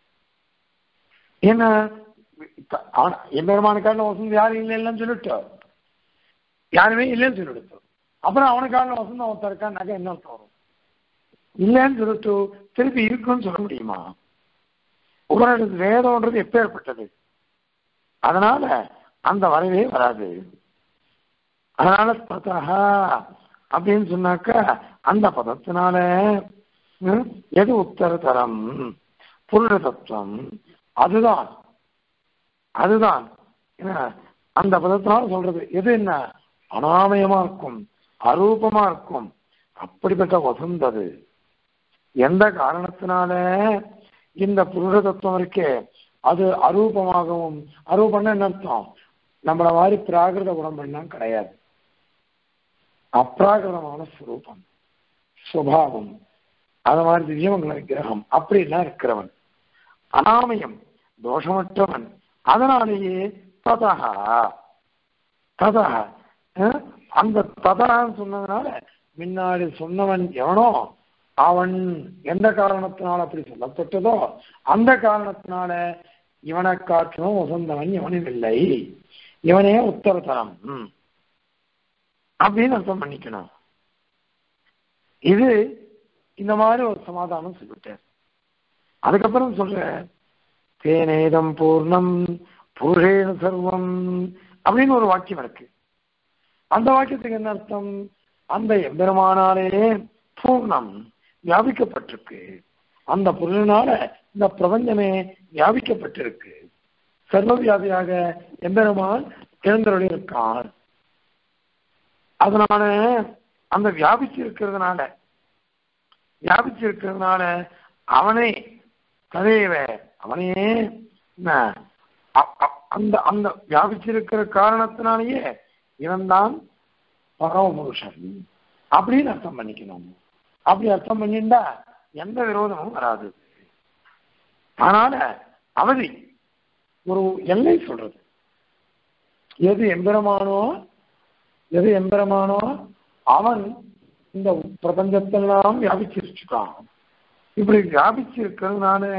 ஏன்னா எம்பெருமானுக்கான வசந்தம் யாரும் இல்லை இல்லைன்னு சொல்லிட்டோம். யாருமே இல்லைன்னு சொல்லிவிடுத்தோம். அப்புறம் அவனுக்கான வசந்தம் அவன் இருக்கான்னாக்க என்ன அர்த்தம் வரும்? இல்லைன்னு சொல்லிட்டு திருப்பி இருக்குன்னு சொல்ல முடியுமா? உங்களோட வேதம்ன்றது எப்ப ஏற்பட்டது? அதனால அந்த வரவே வராது. அதனால பதஹா அப்படின்னு சொன்னாக்க அந்த பதத்தினால எது உத்தரதரம் புருஷ தத்துவம் அதுதான் அதுதான் அந்த பதத்தினால சொல்றது. எது என்ன அனாமயமா இருக்கும், அரூபமா இருக்கும். அப்படிப்பட்ட வசந்தது எந்த காரணத்தினால இந்த புருஷ தத்துவம் இருக்கே அது அரூபமாகவும், அரூபம்னா என்ன அர்த்தம்? நம்மள மாதிரி பிராகிருத குணம் கிடையாது. அப்ராகிருதமான ஸ்வரூபம் சுபாவம் அது மாதிரி திவ்யமங்கல விக்கிரகம் அப்படிலாம் இருக்கிறவன் அனாமயம் தோஷமற்றவன். அதனாலேயே ததா ததா அந்த ததான்னு சொன்னதுனால முன்னாடி சொன்னவன் எவனோ அவன் எந்த காரணத்தினால அப்படி சொல்லப்பட்டதோ அந்த காரணத்தினால இவனை காட்டிலும் வசந்தவன் எவனும் இல்லை. இவனே உத்தரதரம் அப்படின்னு அர்த்தம் பண்ணிக்கணும். இது இந்த மாதிரி ஒரு சமாதானம் சொல்லிட்டார். அதுக்கப்புறம் சொல்ற தேனேதம் பூர்ணம் புருஷேன சர்வம் அப்படின்னு ஒரு வாக்கியம் இருக்கு. அந்த வாக்கியத்துக்கு என்ன அர்த்தம்? அந்த எம்பெருமானாலே பூர்ணம் வியாபிக்கப்பட்டிருக்கு. அந்த புருஷனால இந்த பிரபஞ்சமே வியாபிக்கப்பட்டிருக்கு. சர்வவியாபியாக எம்பெருமான் எழுந்தருளி இருக்கான். அதனால அந்த வியாபிச்சு இருக்கிறதுனால வியாபிச்சு இருக்கிறதுனால அவனே ததேவ அவனே அந்த அந்த வியாபிச்சிருக்கிற காரணத்தினாலேயே இவன் தான் பரமபுருஷன் அப்படின்னு அர்த்தம் பண்ணிக்கணும். அப்படி அர்த்தம் பண்ணிண்டா எந்த விரோதமும் வராது. அதனால அவதி ஒரு எல்லை சொல்றது. எது எம்பெருமானோ எது எம்பெருமானோ அவன் இந்த பிரபஞ்சத்தெல்லாம் வியாபிச்சிருச்சுட்டான். இப்படி வியாபிச்சிருக்கிறது நானு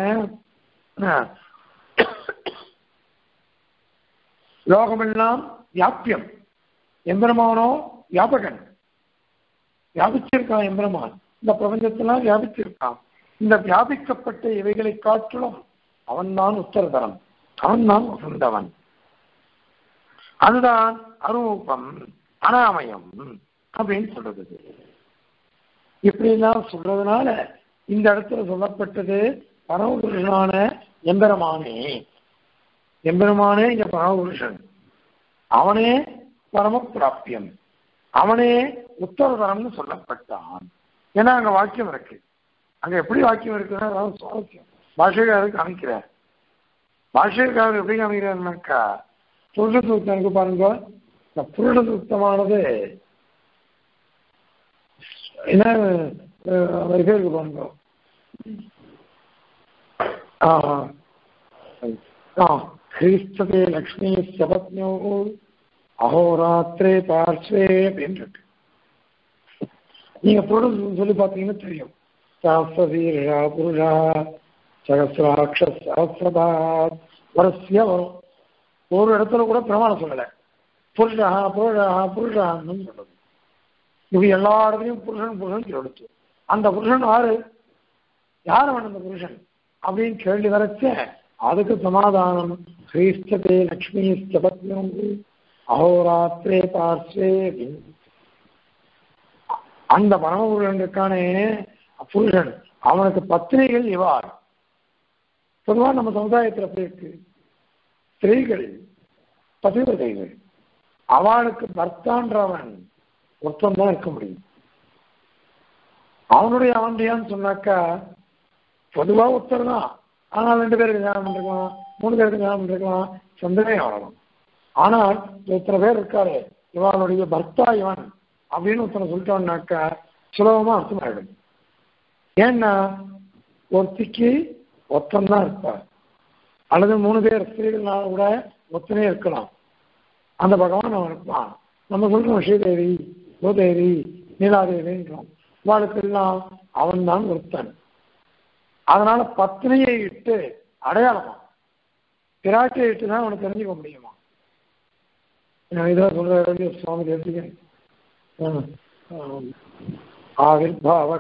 லோகமெல்லாம் வியாபியம். எம்பெருமானோ வியாபகன், வியாபிச்சிருக்கான். எம்பெருமான் இந்த பிரபஞ்சத்தெல்லாம் வியாபிச்சிருக்கான். இந்த வியாபிக்கப்பட்ட இவைகளை காட்டிலும் அவன் தான் உத்தரதரம், அவன் தான் வசந்தவன். அதுதான் அரூபம் அனாமயம் அப்படின்னு சொல்றது. இப்படிலாம் சொல்றதுனால இந்த இடத்துல சொல்லப்பட்டது பரமபுருஷனான எம்பெருமானே. எம்பெருமானே இங்க பரமபுருஷன், அவனே பரம பிராப்தியம், அவனே உத்தரதரம்னு சொல்லப்பட்டான். ஏன்னா அங்க வாக்கியம் இருக்கு. அங்க எப்படி வாக்கியம் இருக்குன்னா சுவாரஸ்யம். பாஷைக்காரருக்கு அமைக்கிறார். பாஷைக்காரர் எப்படி அமைக்கிறாருனாக்கா புருஷ சூக்தம் இருக்கு பாருங்க. இந்த புருஷ சூக்தமானது என்ன இருக்கு பாருங்க. கிறிஸ்ததே லக்ஷ்மி சபத்னோ அஹோராத்திரே பார்ஸ்வே அப்படின்னு இருக்கு. நீங்க புருஷ சொல்லி பார்த்தீங்கன்னா தெரியும். சாஸ்திரா புருஷா சகசிராட்ச சகசிரபாத் வரசியா வரும். ஒரு இடத்துல கூட பிரமாணம் சொல்லலை. புருஷா புருஷா புருஷான்னு சொல்றது. இப்படி எல்லா இடத்துலையும் புருஷன் புருஷன் எடுத்து அந்த புருஷன் ஆறு யார் அவன் அந்த புருஷன் அப்படின்னு கேள்வி வரைச்ச அதுக்கு சமாதானம் கிறிஸ்ததே லக்ஷ்மி பத்னி அஹோராத்திரே பார்ஸ்வே. அந்த பரமபுருஷன் இருக்கானே புருஷன், அவனுக்கு பத்னிகள் இவார். பொதுவாக நம்ம சமுதாயத்தில் எப்படி இருக்கு, ஸ்திரீகள் பதிவிரதைகள், அவனுக்கு பர்த்தான்றவன் ஒருத்தன் தான் இருக்க முடியும். அவனுடைய அவன்டையான்னு சொன்னாக்கா பொதுவாக ஒருத்தர் தான். ஆனால் ரெண்டு பேருக்கு ஞானம் பண்ணிருக்கலாம், மூணு பேருக்கு ஞானம் பண்ணிருக்கலாம், சந்தேகம் வரலாம். ஆனால் இத்தனை பேர் இருக்காரு இவனுடைய பர்த்தா இவன் அப்படின்னு ஒருத்தனை சொல்லிட்டோம்னாக்கா சுலபமா அர்த்தமாயிடும். ஏன்னா ஒருத்திக்கு ஒத்தன் தான் இருப்பார், அல்லது மூணு பேர் ஸ்திரீகள்னால கூட ஒத்தனே இருக்கலாம். அந்த பகவான் அவன் இருப்பான். நம்ம சொல்றோம் ஸ்ரீதேவி, கோதேவி, நீலாதேவின்றோம். வாழ்க்கெல்லாம் அவன் தான் ஒருத்தன். அதனால பத்னியை இட்டு அடையாளமா பிராட்டியை இட்டு தான் அவனை தெரிஞ்சுக்க முடியுமா? இதான் சொல்ற சுவாமி தெரிஞ்சுக்க ஆவிர்பாவ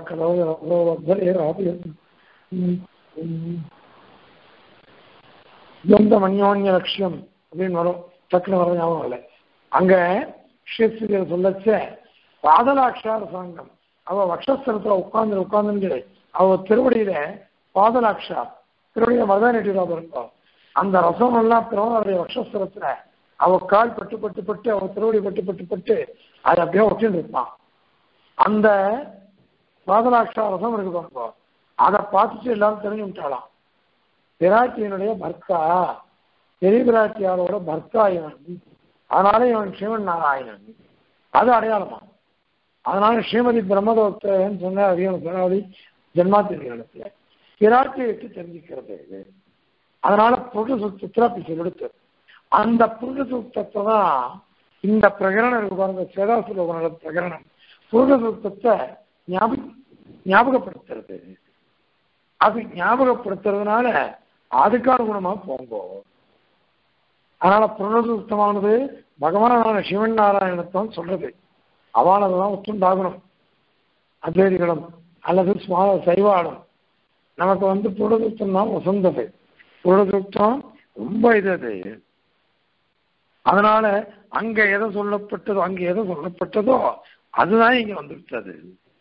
மன்யோன்ய லட்சியம் அப்படின்னு வரும். டக்குனு வர ஞாபகம் இல்லை. அங்க ஷேக்ஸ்பியர் சொல்லச்ச பாதலாட்சார சாங்கம் அவ வக்ஷஸ்தலத்துல உட்கார்ந்து உட்கார்ந்து அவ திருவடியில பாதலாட்சா திருவடியில மருதா நெட்டிவா இருப்போம். அந்த ரசம் எல்லாம் அவருடைய வக்ஷஸ்தலத்துல அவ கால் பட்டு பட்டு பட்டு அவ திருவடி பட்டு பட்டு பட்டு அது அப்படியே ஒட்டின்னு இருப்பான். அந்த பாதலாட்சா ரசம் இருக்கு பாருங்க, அதை பார்த்துட்டு எல்லாரும் தெரிஞ்சு விட்டாலாம். பிராட்டியனுடைய பர்த்தா, பெரிய பிராட்டியாரோட பர்த்தா இவன், அதனால இவன் ஸ்ரீமன் நாராயணன். அது அடையாளமா. அதனால ஸ்ரீமதி பிரம்மதோக்தன்னு சொன்ன அதிகம் சொன்னாதி ஜென்மாத்திரிகளத்துல பிராட்டியை வச்சு தெரிஞ்சுக்கிறது. அதனால புருஷ சூக்தத்துல அப்படி சொல்லிடுத்து. அந்த புருஷ சூக்தத்தை தான் இந்த பிரகரணம் இருக்கு பாருங்க, சேதாசுலோகனோட பிரகரணம் புருஷ சூக்தத்தை ஞாபக ஞாபகப்படுத்துறது. அது ஞாபகப்படுத்துறதுனால அதுக்கான குணமா போங்கோ. அதனால புருஷ சூக்தமானது பகவானான சிவன் நாராயணத்தான் சொல்றது. அவானதான் ஒத்துண்டாகணும். அத்வைதிகளும் அல்லது சுவா சைவாடும் நமக்கு வந்து புருஷசூக்தம் தான் வசந்தது. புருஷசூக்தம் ரொம்ப இது அது. அதனால அங்க எதை சொல்லப்பட்டதோ அங்க எதை சொல்லப்பட்டதோ அதுதான் இங்க வந்துவிட்டது.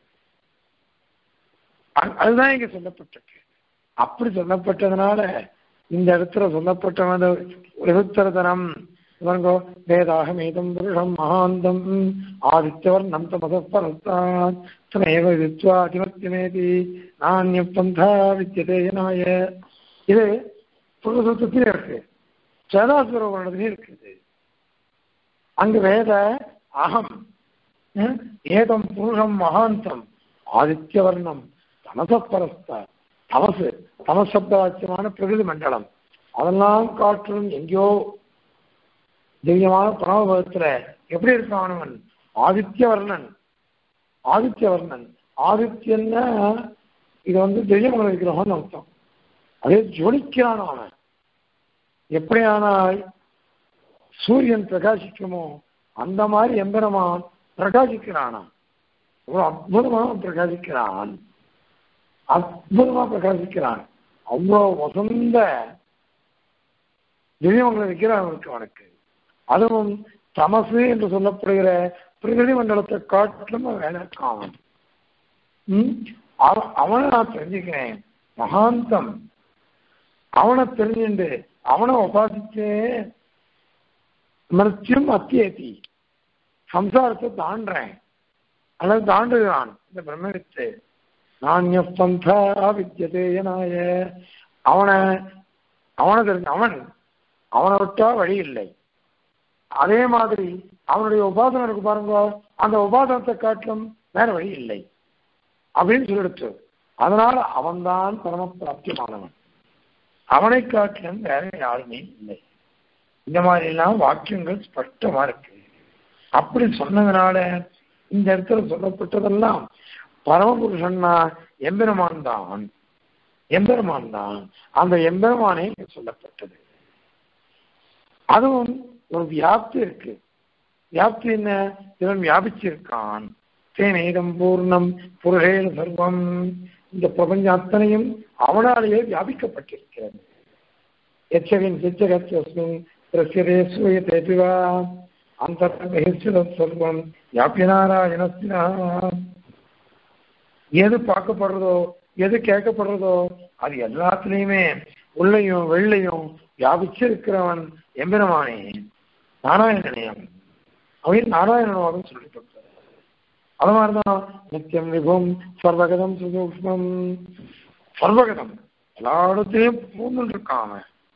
அதுதான் இங்க சொல்லப்பட்டிருக்கு. அப்படி சொல்லப்பட்டதுனால இந்த இடத்துல சொல்லப்பட்ட விருத்தரதனம் வேதாக மேதம் புருஷம் மகாந்தம் ஆதித்யவர் நந்த மதப்பரத்தாத்மேவ வித்வா அதிமத்தியமேதி நானிய பந்தா வித்தியதேனாய. இது புருஷத்திலே இருக்கு, சேதாசுரவர்ணத்திலே இருக்குது. அங்கு வேத அகம் ஏதம் புருஷம் மகாந்தம் ஆதித்யவர்ணம் தமசப்பரஸ்த தமசு தமசப்தவாச்சியமான பிரகிருதி மண்டலம் அதெல்லாம் காற்றிலும் எங்கேயோ திவ்யமான பிரணவத்துல எப்படி இருக்கானவன் ஆதித்யவர்ணன் ஆதித்யவர்ணன் ஆதித்யன்னா இது வந்து திவ்யமங்கல விக்கிரகம்னு அர்த்தம். அதே ஜொலிக்கிறான் அவன். எப்படியானால் சூரியன் பிரகாசிக்குமோ அந்த மாதிரி எம்பெருமான் பிரகாசிக்கிறானா, ஒரு அற்புதமா பிரகாசிக்கிறான், அற்புதமா பிரகாசிக்கிறான். அவ்வளவு வசந்த திவ்யமங்கல விக்கிரகம் இருக்கு அவனுக்கு. அதுவும் தமசு என்று சொல்லப்படுகிற பிரகிருதி மண்டலத்தை காட்டிலும் வேலை இருக்கான். உம் அவனை நான் தெரிஞ்சுக்கிறேன் மகாந்தம். அவனை தெரிஞ்சுண்டு அவனை உபாசிச்சு மிருத்யும் அத்தியேதி சம்சாரத்தை தாண்டறேன் அல்லது தாண்டுகிறான் இந்த பிரம்மவித்து. நானிய பந்தா வித்யதேயனாய அவனை அவனை தெரிஞ்ச அவன் அவனை விட்டா வழி இல்லை. அதே மாதிரி அவனுடைய உபாசனம் இருக்கு பாருங்க, அந்த உபாசனத்தை காட்டிலும் வேற வழி இல்லை அப்படின்னு சொல்லிடுச்சு. அதனால அவன்தான் பரம பிராப்தியமானவன், அவனை காட்டிலும் வேற யாருமே இல்லை. இந்த மாதிரி எல்லாம் வாக்கியங்கள் ஸ்பஷ்டமா இருக்கு. அப்படி சொன்னதுனால இந்த இடத்துல சொல்லப்பட்டதெல்லாம் பரமபுருஷன்னா எம்பெருமான் தான், எம்பெருமான் தான். அந்த எம்பெருமானே சொல்லப்பட்டது. அதுவும் ஒரு வியாப்தி இருக்கு. வியாப்தி என்ன? இவன் வியாபிச்சிருக்கான். தேனேதம் பூர்ணம் புருஷேன சர்வம். இந்த பிரபஞ்சம் அத்தனையும் அவனாலேயே வியாபிக்கப்பட்டிருக்கிறது. எச்சவின் சிச்சகத்வஸ்மின் பிரசிரே சூயதேபிவா அந்தர்ஹிஸ்வரம் சர்வம் யாபியநாராயணஸ்மினா. எது பார்க்கப்படுறதோ எது கேட்கப்படுறதோ அது எல்லாத்துலேயுமே உள்ளையும் வெள்ளையும் வியாபிச்சிருக்கிறவன் எம்பெருமானே நாராயணனேயம் அப்படின்னு நாராயணனும் சொல்லிட்டு. அது மாதிரிதான் நித்தியம் விபம் சர்வகதம் சுசூக்ஷ்மம். சர்வகதம் எல்லா இடத்துலையும் பூர்ணன் இருக்கான்.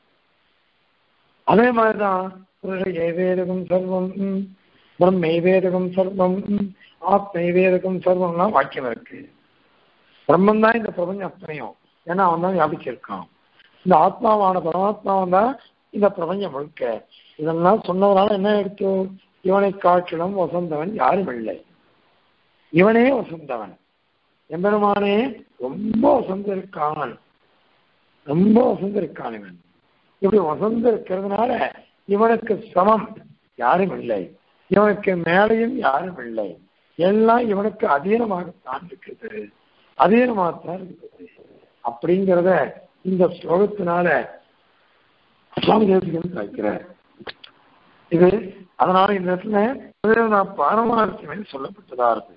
அதே மாதிரிதான் புருஷைவேதகம் சர்வம் பிரம்மைவேதகம் சர்வம் ஆத்மைவேதகம் சர்வம்லாம் வாக்கியம் இருக்கு. பிரம்மன் தான் இந்த பிரபஞ்சம் அத்தனையும், ஏன்னா அவன் தான் வியாபிச்சிருக்கான். இந்த ஆத்மாவான பரமாத்மாவன் தான் இந்த பிரபஞ்சம் முழுக்க. இதெல்லாம் சொன்னதுனால என்ன எடுத்து, இவனை காட்டிலும் வசந்தவன் யாரும் இல்லை, இவனே வசந்தவன். எம்பெருமானே ரொம்ப வசந்திருக்கான், ரொம்ப வசந்திருக்கான். இவன் இப்படி வசந்து இருக்கிறதுனால இவனுக்கு சமம் யாரும் இல்லை, இவனுக்கு மேலையும் யாரும் இல்லை. எல்லாம் இவனுக்கு அதீனமாகத்தான் இருக்குது, அதீனமாகத்தான் இருக்குது. அப்படிங்கிறத இந்த ஸ்லோகத்தினால சுவாமி தேசிகன் கேட்கிறார். இது அதனால இந்த இடத்துல பாரமார்த்தியம் சொல்லப்பட்டதா இருக்கு.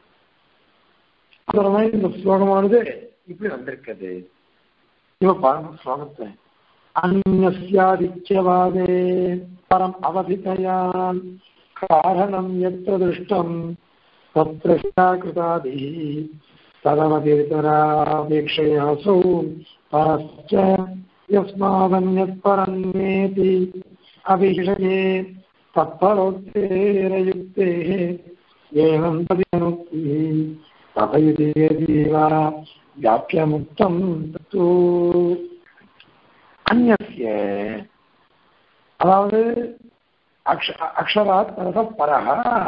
இந்த ஸ்லோகமானது இப்படி வந்திருக்குது. இவ பாருங்க ஸ்லோகத்தை. அந்நியாதித்யவாதே பரம் அவதிதயான் காரணம் எத்த திருஷ்டம் தத்ரஷ்டாகிருதாதி ததவதிதராபேக்ஷயாசோ பரஸ்ச யஸ்மாதன்யத் பரன்னேதி அபிஷயே தத்பரோக்தேரயுக்தே ஏவம் ததினுக்தி தபயுதேவா வியாப்யமுக்தம் தத்து. அந்நிய அதாவது அக்ஷ அக்ஷராத் பரத பரஹ.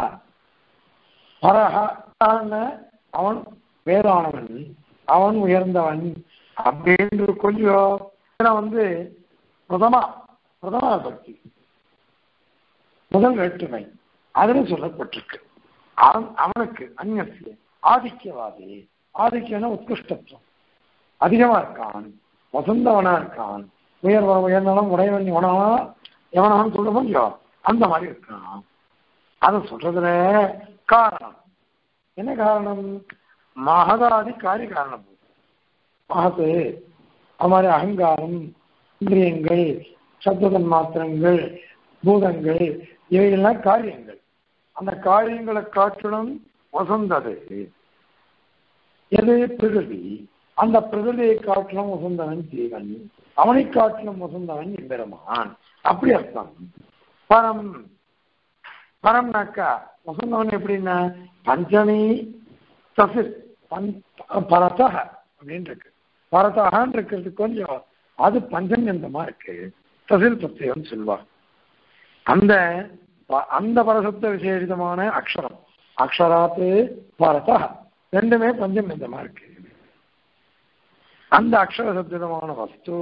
பரஹ அவன் வேதானவன், அவன் உயர்ந்தவன் அப்படின்னு கொஞ்சம் வந்து பிரதமா பிரதமா பக்தி முதல் வேற்றுமை அதுல சொல்லப்பட்டிருக்கு. அவன் அவனுக்கு அந்நிய ஆதித்யவாதி. ஆதித்யன உத்கிருஷ்டத்துவம் அதிகமா இருக்கான், வசந்தவனா இருக்கான், உயர் உயர்ந்தாலும் உடையவன் எவனா எவனான்னு சொல்ல முடியும் அந்த மாதிரி இருக்கான். அதை சொல்றதுல காரணம் என்ன? காரணம் மகதாதி காரிய காரணம். மகத்து அது மாதிரி அகங்காரம், இந்திரியங்கள், சப்ததன் மாத்திரங்கள், பூதங்கள், இவைகள்லாம் காரியங்கள். அந்த காரியங்களை காட்டிலும் வசந்தது எது? பிரகிருதி. அந்த பிரகிருதியை காட்டிலும் வசந்தவன் ஜீவன், அவனை காட்டிலும் வசந்தவன் எம்பெருமான். அப்படி அர்த்தம். பரம் பரம்னாக்கா வசந்தவன் எப்படின்னா பஞ்சமி தசு பரதா அப்படின்னு இருக்கு. பரதான்னு இருக்கிறது கொஞ்சம் அது பஞ்சன்யந்தமா இருக்கு. தசில் பிரத்யம் சொல்வா. அந்த அந்த பரசப்த விசேஷிதமான அக்ஷரம் அக்ஷராத்து பரதா ரெண்டுமே பஞ்சன்யந்தமா இருக்கு. அந்த அக்ஷர சப்தமான வஸ்து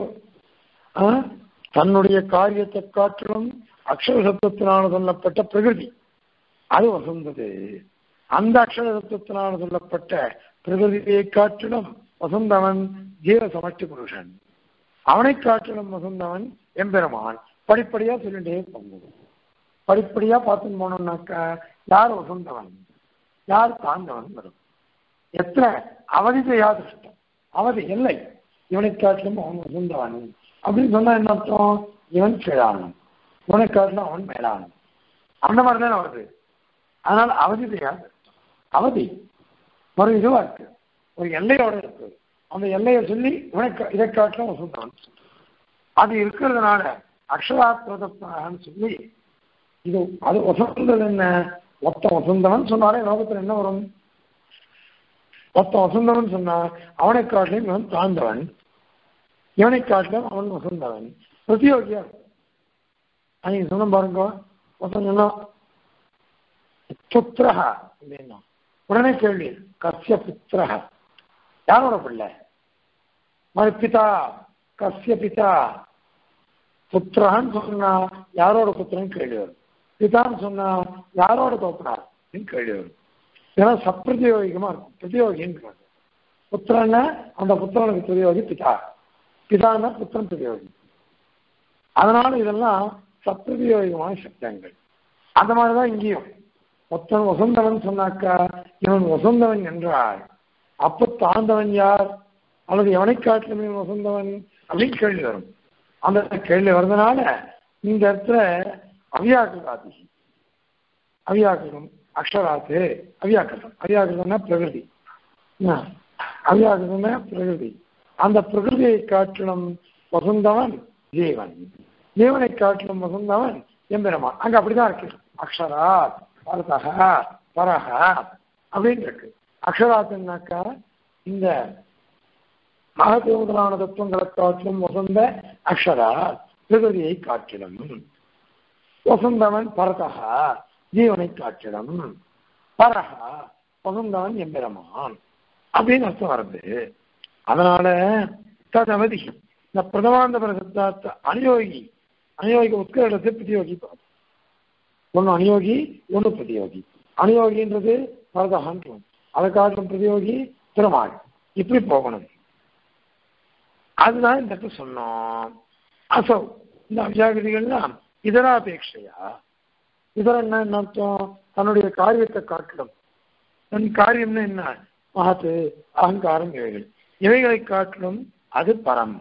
தன்னுடைய காரியத்தை காட்டிலும் அக்ஷர சப்தத்தினால் சொல்லப்பட்ட பிரகிருதி அது வசந்தது. அந்த அக்ஷர சப்தத்தினால் சொல்லப்பட்ட பிரகிருதியை காட்டிலும் வசந்தவன் ஜீவ சமஷ்டி புருஷன். அவனை காட்டிலும் வசந்தவன் எம்பெருமான். படிப்படியா சொல்லிட்டே போகுது. படிப்படியா பார்த்துன்னு போனோம்னாக்கா யார் வசந்தவன் யார் தாழ்ந்தவன் வரும். எத்தனை அவதிதையா திருஷ்டம் அவதி இல்லை. இவனை காட்டிலும் அவன் வசந்தவன் அப்படின்னு சொன்னா என்ன அர்த்தம்? இவன் கீழானவன், இவனை காட்டிலும் அவன் மேலானவன். அந்த மாதிரிதானே வருது. அதனால அவதிதையா அவதி ஒரு இதுவா இருக்கு, ஒரு எல்லையோட இருக்கு. அந்த எல்லையை சொல்லி இவனை இதை காட்டிலும் வசந்தவன் அது இருக்கிறதுனால அக்ஷராத்வதன்னு சொல்லி இது அது வசந்தது. என்ன ஒத்த வசந்தவன் சொன்னாலே லோகத்தில் என்ன வரும்? ஒத்த வசந்தவன் சொன்னா அவனை காட்டிலும் இவன் தாழ்ந்தவன், இவனை காட்டிலும் அவன் வசந்தவன். பிரதியோகியா நீங்க சொன்ன பாருங்க. வசந்தா புத்திரஹ அப்படின்னா உடனே கேள்வி கஸ்ய புத்திரஹ யாரோட பிள்ளை? மாதிரி பிதா கஸ்ய பிதா. புத்திரன்னு சொன்னா யாரோட புத்திரன் கேள்வி வரும். பிதான்னு சொன்னா யாரோட தோப்பினார் அப்படின்னு கேள்வி வரும். இதெல்லாம் சப்பிரதியோகிகமா இருக்கும். பிரதியோகின்னு புத்திரன்னா அந்த புத்திரனுக்கு பிரதியோகி பிதா, பிதான்னா புத்திரன் பிரதியோகி. அதனால இதெல்லாம் சப்பிரதியோகிகமான சப்தங்கள். அந்த மாதிரிதான் இங்கேயும் ஒத்தன் வசந்தவன் சொன்னாக்கா இவன் வசந்தவன் என்றார். அப்ப தாழ்ந்தவன் யார் அல்லது எவனை காட்டிலும் இவன் வசந்தவன் அப்படின்னு கேள்வி வரும். அந்த கேள்வி வர்றதுனால இந்த இடத்துல அவ்யாக்கிருதாதி அவ்யாக்கிரம் அக்ஷராத்து அவ்யாக்கிருதம். அவ்யாக்கிருதம்னா பிரகிருதி, அவ்யாக்கிருதம்னா பிரகிருதி. அந்த பிரகிருதியை காட்டிலும் வசந்தவன் ஜீவன், ஜீவனை காட்டிலும் வசந்தவன் எம்பெருமான். அங்க அப்படிதான் இருக்கு. அக்ஷராத் பரதஹ பரஹ அப்படின்னு இருக்கு. அக்ஷராத்துனாக்கா இந்த மகத்து முதலான தத்துவங்களை காட்டிலும் வசந்த அக்ஷரா பிரகிருதியை காட்டிலும் வசந்தவன் பரதஹ ஜீவனை காட்டிலும் பரஹ வசந்தவன் எம்பெருமான் அப்படின்னு அர்த்தம் வருது. அதனால ததவதி இந்த பிரதமாந்த பிரசித்தார்த்த அநியோகி அநியோகி உத்கரணத்தை பிரதியோகி பார்த்து ஒன்று அநியோகி ஒன்று பிரதியோகி. அநியோகின்றது பரதஹான், அதை காட்டிலும் பிரதியோகி திருமாள். இப்படி போகணும். அதுதான் இந்த இடத்துல சொன்னோம். அசோ இந்த அவ்யாகிருதிகள்லாம் இதராபேட்சையா இதர என்ன அர்த்தம்? தன்னுடைய காரியத்தை காட்டிலும் தன் காரியம்னு என்ன மகத்து அகங்காரம் இவைகள் இவைகளை காட்டிலும் அது பரம்.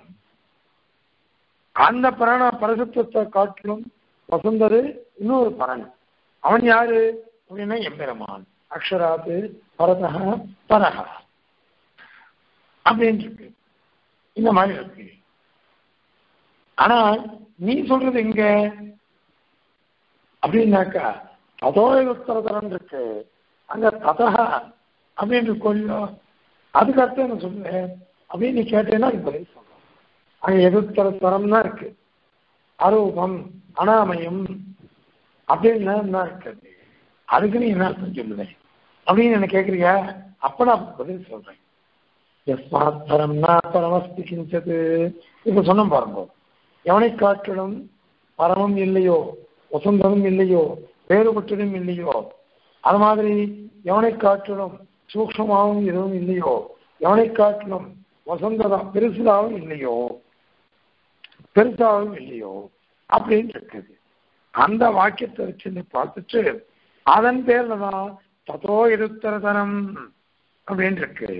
அந்த பரண பரசத்துவத்தை காட்டிலும் வசந்தது இன்னொரு பரன். அவன் யாரு அப்படின்னா எம்பெருமான். அக்ஷராத்து பரதஹ பரஹ அப்படின்னு இருக்கு. இந்த மாதிரி இருக்கு. ஆனால் நீ சொல்றது எங்க அப்படின்னாக்கா ததோ உத்தரதரம் இருக்கு. அங்க ததஹ அப்படின்னு கொஞ்சம் அதுக்கு அர்த்தம் என்ன சொல்றேன் அப்படின்னு நீ கேட்டேன்னா அது பதில் சொல்றேன். அங்க எதிர்த்தர தரம் தான் இருக்கு. அரூபம் அனாமயம் அப்படின்னு என்ன இருக்கு. அதுக்கு நீ என்ன அர்த்தம் சொல்லுவேன் அப்படின்னு என்ன கேட்குறியா? அப்ப நான் பதில் சொல்றேன். எஸ்மாத் பரம்னா பரமஸ்தி கிஞ்சது இப்ப சொன்ன பாருங்க. எவனை காட்டிலும் பரமும் இல்லையோ வசந்தமும் இல்லையோ வேறுபட்டதும் இல்லையோ, அது மாதிரி எவனை காட்டிலும் சூக்ஷமாகவும் எதுவும் இல்லையோ, எவனை காட்டிலும் வசந்ததம் பெருசுதாகவும் இல்லையோ பெருசாகவும் இல்லையோ அப்படின்னு இருக்குது. அந்த வாக்கியத்தை வச்சு பார்த்துட்டு அதன் பேர்ல தான் ததோ இருத்தரதனம் அப்படின்னு இருக்கு.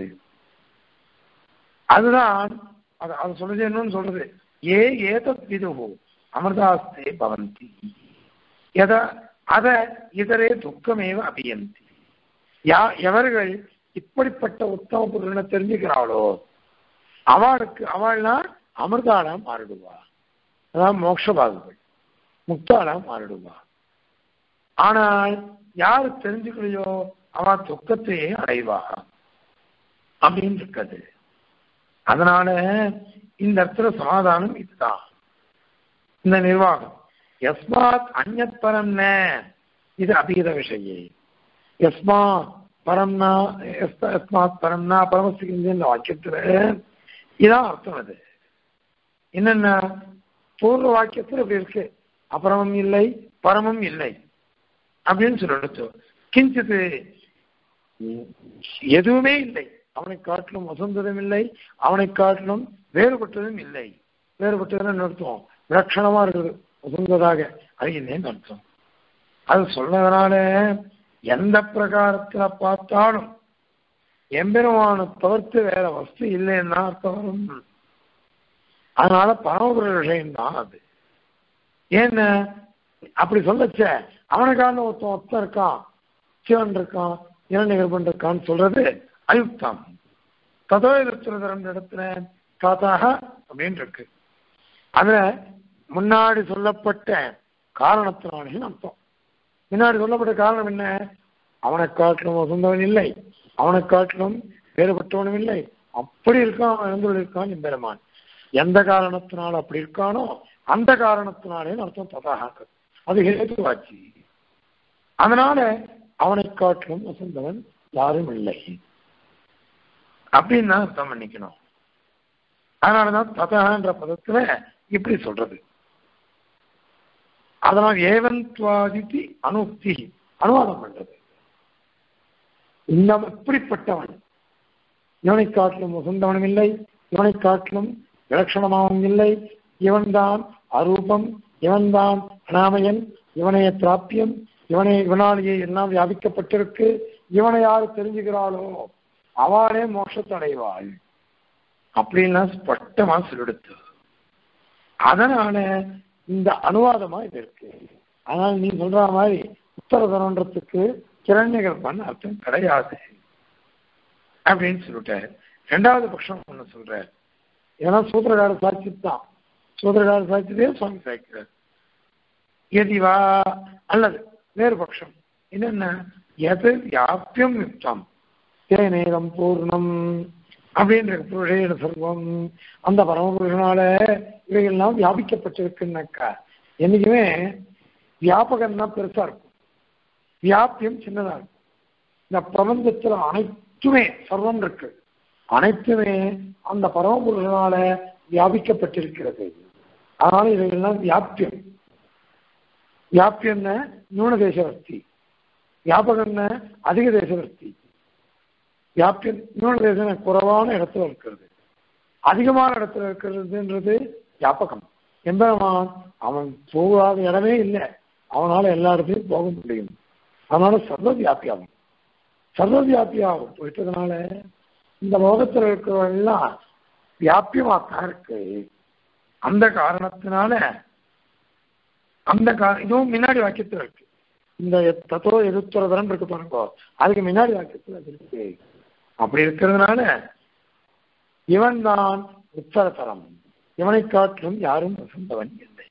அதுதான் அது அது சொல்றது என்னன்னு சொல்றது. ஏ ஏதத் விதுஹு அமிர்தாஸ்தே பவந்தி எத அத இதரே துக்கமேவ அபியந்தி. யா எவர்கள் இப்படிப்பட்ட உத்தம பொருளை தெரிஞ்சுக்கிறாளோ அவளுக்கு அவள்னா அமிர்தாளா மாறிடுவா. அதான் மோட்சபாகுகள் முக்தாளா மாறிடுவா. ஆனால் யாரு தெரிஞ்சுக்கலையோ அவ துக்கத்தையே அடைவா. அப்படின்னு இருக்காது. அதனால இந்த இடத்துல சமாதானம் இதுதான். இந்த நிர்வாகம் எஸ்மாத் அந்யத் பரம்ன இது அபீத விஷயே. எஸ்மாத் பரம்னா எஸ்மாத் பரம்னா பரமசிக்கின்ற வாக்கியத்துல இதான் அர்த்தம். அது என்னன்னா பூர்வ வாக்கியத்தில் இப்படி இருக்கு, அபரமம் இல்லை பரமம் இல்லை அப்படின்னு சொல்லிடுச்சு. கிஞ்சித்து எதுவுமே இல்லை, அவனை காட்டிலும் வசந்ததும் இல்லை, அவனை காட்டிலும் வேறுபட்டதும் இல்லை. வேறுபட்டதுன்னு அர்த்தம் விலட்சணமா இருக்குது, வசந்ததாக அது இல்லைன்னு அர்த்தம். அது சொன்னதுனால எந்த பிரகாரத்துல பார்த்தாலும் எம்பெருமான தவிர்த்து வேற வஸ்து இல்லைன்னா அர்த்தம் வரும். அதனால பரமபுர விஷயம்தான் அது. ஏன்னு அப்படி சொல்லச்ச அவனுக்கான ஒருத்தன் ஒருத்தன் இருக்கான், சிவன் இருக்கான், இரண்டிகர்பன் இருக்கான்னு சொல்றது அயுக்தம். ததோ எதிர்த்து ரெண்டு இடத்துல காத்தாக அப்படின்னு இருக்கு. அதுல முன்னாடி சொல்லப்பட்ட காரணத்தினாலே அர்த்தம். முன்னாடி சொல்லப்பட்ட காரணம் என்ன? அவனை காட்டிலும் வசந்தவன் இல்லை, அவனை காட்டிலும் வேறுபட்டவனும் இல்லை, அப்படி இருக்கான், அவன் இறந்து இருக்கான் எம்பெருமான். எந்த காரணத்தினால அப்படி இருக்கானோ அந்த காரணத்தினாலே அர்த்தம் ததாக. அது ஹேதுவாச்சு. அதனால அவனை காட்டிலும் வசந்தவன் யாரும் இல்லை அப்படின்னு தான் அர்த்தம் பண்ணிக்கணும். அதனாலதான் ததன்ற பதத்துல இப்படி சொல்றது. அதனால் ஏவன்வாதித்தி அனுக்தி அனுவாதம் பண்றது. இந்த இப்படிப்பட்டவன் இவனை காட்டிலும் வசந்தவனும் இல்லை, இவனை காட்டிலும் விலட்சணமாகவும் இல்லை, இவன்தான் அரூபம், இவன்தான் அனாமயன், இவனைய பிராப்பியம், இவனை இவனாலேயே எல்லாம் வியாபிக்கப்பட்டிருக்கு, இவனை யாரு தெரிஞ்சுக்கிறாளோ அவளே மோட்சத்தை அடைவாள் அப்படின்னா ஸ்பஷ்டமா சொல்லிடுத்து. அதனால இந்த அனுவாதமா இது இருக்கு. அதனால நீ சொல்ற மாதிரி உத்தரதனன்றதுக்கு கிரண்யகர் பண்ண அர்த்தம் கிடையாது அப்படின்னு சொல்லிட்டாரு. ரெண்டாவது பட்சம் ஒண்ணு சொல்ற, ஏன்னா சூத்திரகார சாட்சி தான், சூத்திரகார சாட்சியதே சுவாமி சாய்க்கிறார். எதிவா அல்லது வேறு பட்சம் என்னென்ன, எது வியாபியம் யுக்தம் தேநேரம் பூர்ணம் அப்படின்ற புருஷேன சர்வம், அந்த பரமபுருஷனால இவைகள்லாம் வியாபிக்கப்பட்டிருக்குன்னாக்கா என்னைக்குமே வியாபகம்னா பெருசா இருக்கும், வியாபியம் சின்னதா இருக்கும். இந்த பிரபஞ்சத்துல அனைத்துமே சர்வம் இருக்கு, அனைத்துமே அந்த பரமபுருஷனால வியாபிக்கப்பட்டிருக்கிறது. அதனால இவைகள்லாம் வியாபியம். வியாபியம்னா நூன தேசவர்த்தி, வியாபகம்னா அதிக தேசவர்த்தி. வியாபியம் நூன தேசம் குறைவான இடத்துல இருக்கிறது, அதிகமான இடத்துல இருக்கிறதுன்றது வியாபகம். எம்பெருமான் அவன் போகாத இடமே இல்லை, அவனால எல்லா இடத்துலையும் போக முடியும். அதனால சர்வ வியாபியாகும். சர்வ வியாபியாகும் போயிட்டதுனால இந்த லோகத்தில் இருக்கிறவெல்லாம் வியாபியமாத்தான் இருக்கு. அந்த காரணத்தினால அந்த கா இதுவும் முன்னாடி வாக்கியத்தில் இருக்கு. இந்த தத்தோ எதிர்த்துறதரன் இருக்கு பாருங்க, அதுக்கு முன்னாடி வாக்கியத்தில் அது இருக்கு. அப்படி இருக்கிறதுனால இவன் தான் உத்தரதரம், இவனை காட்டிலும் யாரும் வசந்தவன் இல்லை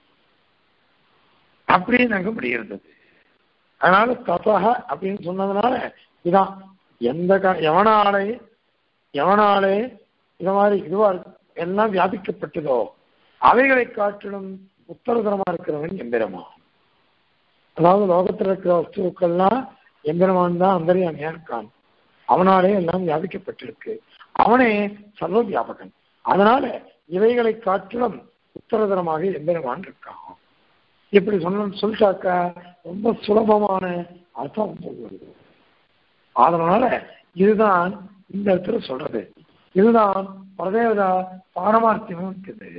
அப்படின்னு அங்க முடிகிறது. அதனால ததக அப்படின்னு சொன்னதுனால இதான் எந்த எவனாலே எவனாலே இது மாதிரி இதுவா எல்லாம் வியாபிக்கப்பட்டதோ அவைகளை காட்டிலும் உத்தரதரமா இருக்கிறவன் எம்பெருமான். அதாவது லோகத்தில் இருக்கிற வஸ்துக்கள்லாம் எம்பெருமான் தான் அந்தரியாமையா இருக்கான், அவனாலே எல்லாம் வியாபிக்கப்பட்டிருக்கு, அவனே சர்வ வியாபகன். அதனால இவைகளை காட்டிலும் உத்தரதரமாக எம்பெருமான் இருக்கான். இப்படி சொன்ன சொல்லிட்டாக்கா ரொம்ப சுலபமான அர்த்தம் சொல்வது. அதனால இதுதான் இந்த இடத்துல சொல்றது. இதுதான் பரதேவதா பாரமார்த்தியமும் இருக்குது.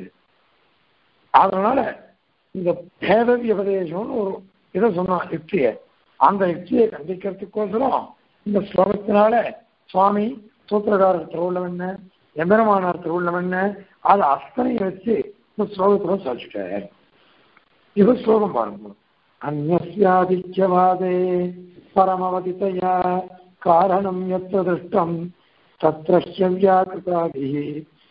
அதனால இந்த பேத விபதேசம்னு ஒரு இதை சொன்னான் யுக்திய, அந்த யுக்தியை கண்டிக்கிறதுக்கோசரம் இந்த ஸ்லோகத்தினால சுவாமி சூத்திரகாரர் திருவுள்ளம் என்ன, எம்பெருமானார் திருவுள்ளம் என்ன, அதை அத்தனையை வச்சு இந்த ஸ்லோகத்துல சொல்லிட்டார். இது ஸ்லோகம் பாருங்க. அந்நியாதித்யவாதே பரமவதிதயா காரணம் எத்த திருஷ்டம் தத்ரஹ்ய வியாகிருதாதிஹி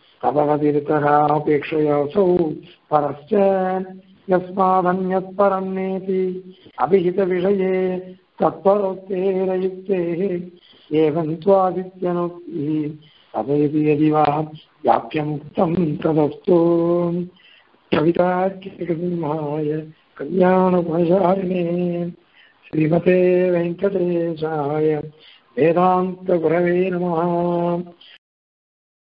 தபவதிருதராபேக்ஷயாசௌ பரஸ்ச யஸ்மாதன்யத் பரம் நேதி அபிஹித விஷயே தத்பரோக்தேரயுக்தே ஏவம் த்வாதித்யனுக்திः तदेति यदि वा व्याप्यं तं तदस्तु। कवितार्किकसिंहाय कल्याणगुणशालिने श्रीमते वेङ्कटेशाय वेदान्तगुरवे नमः।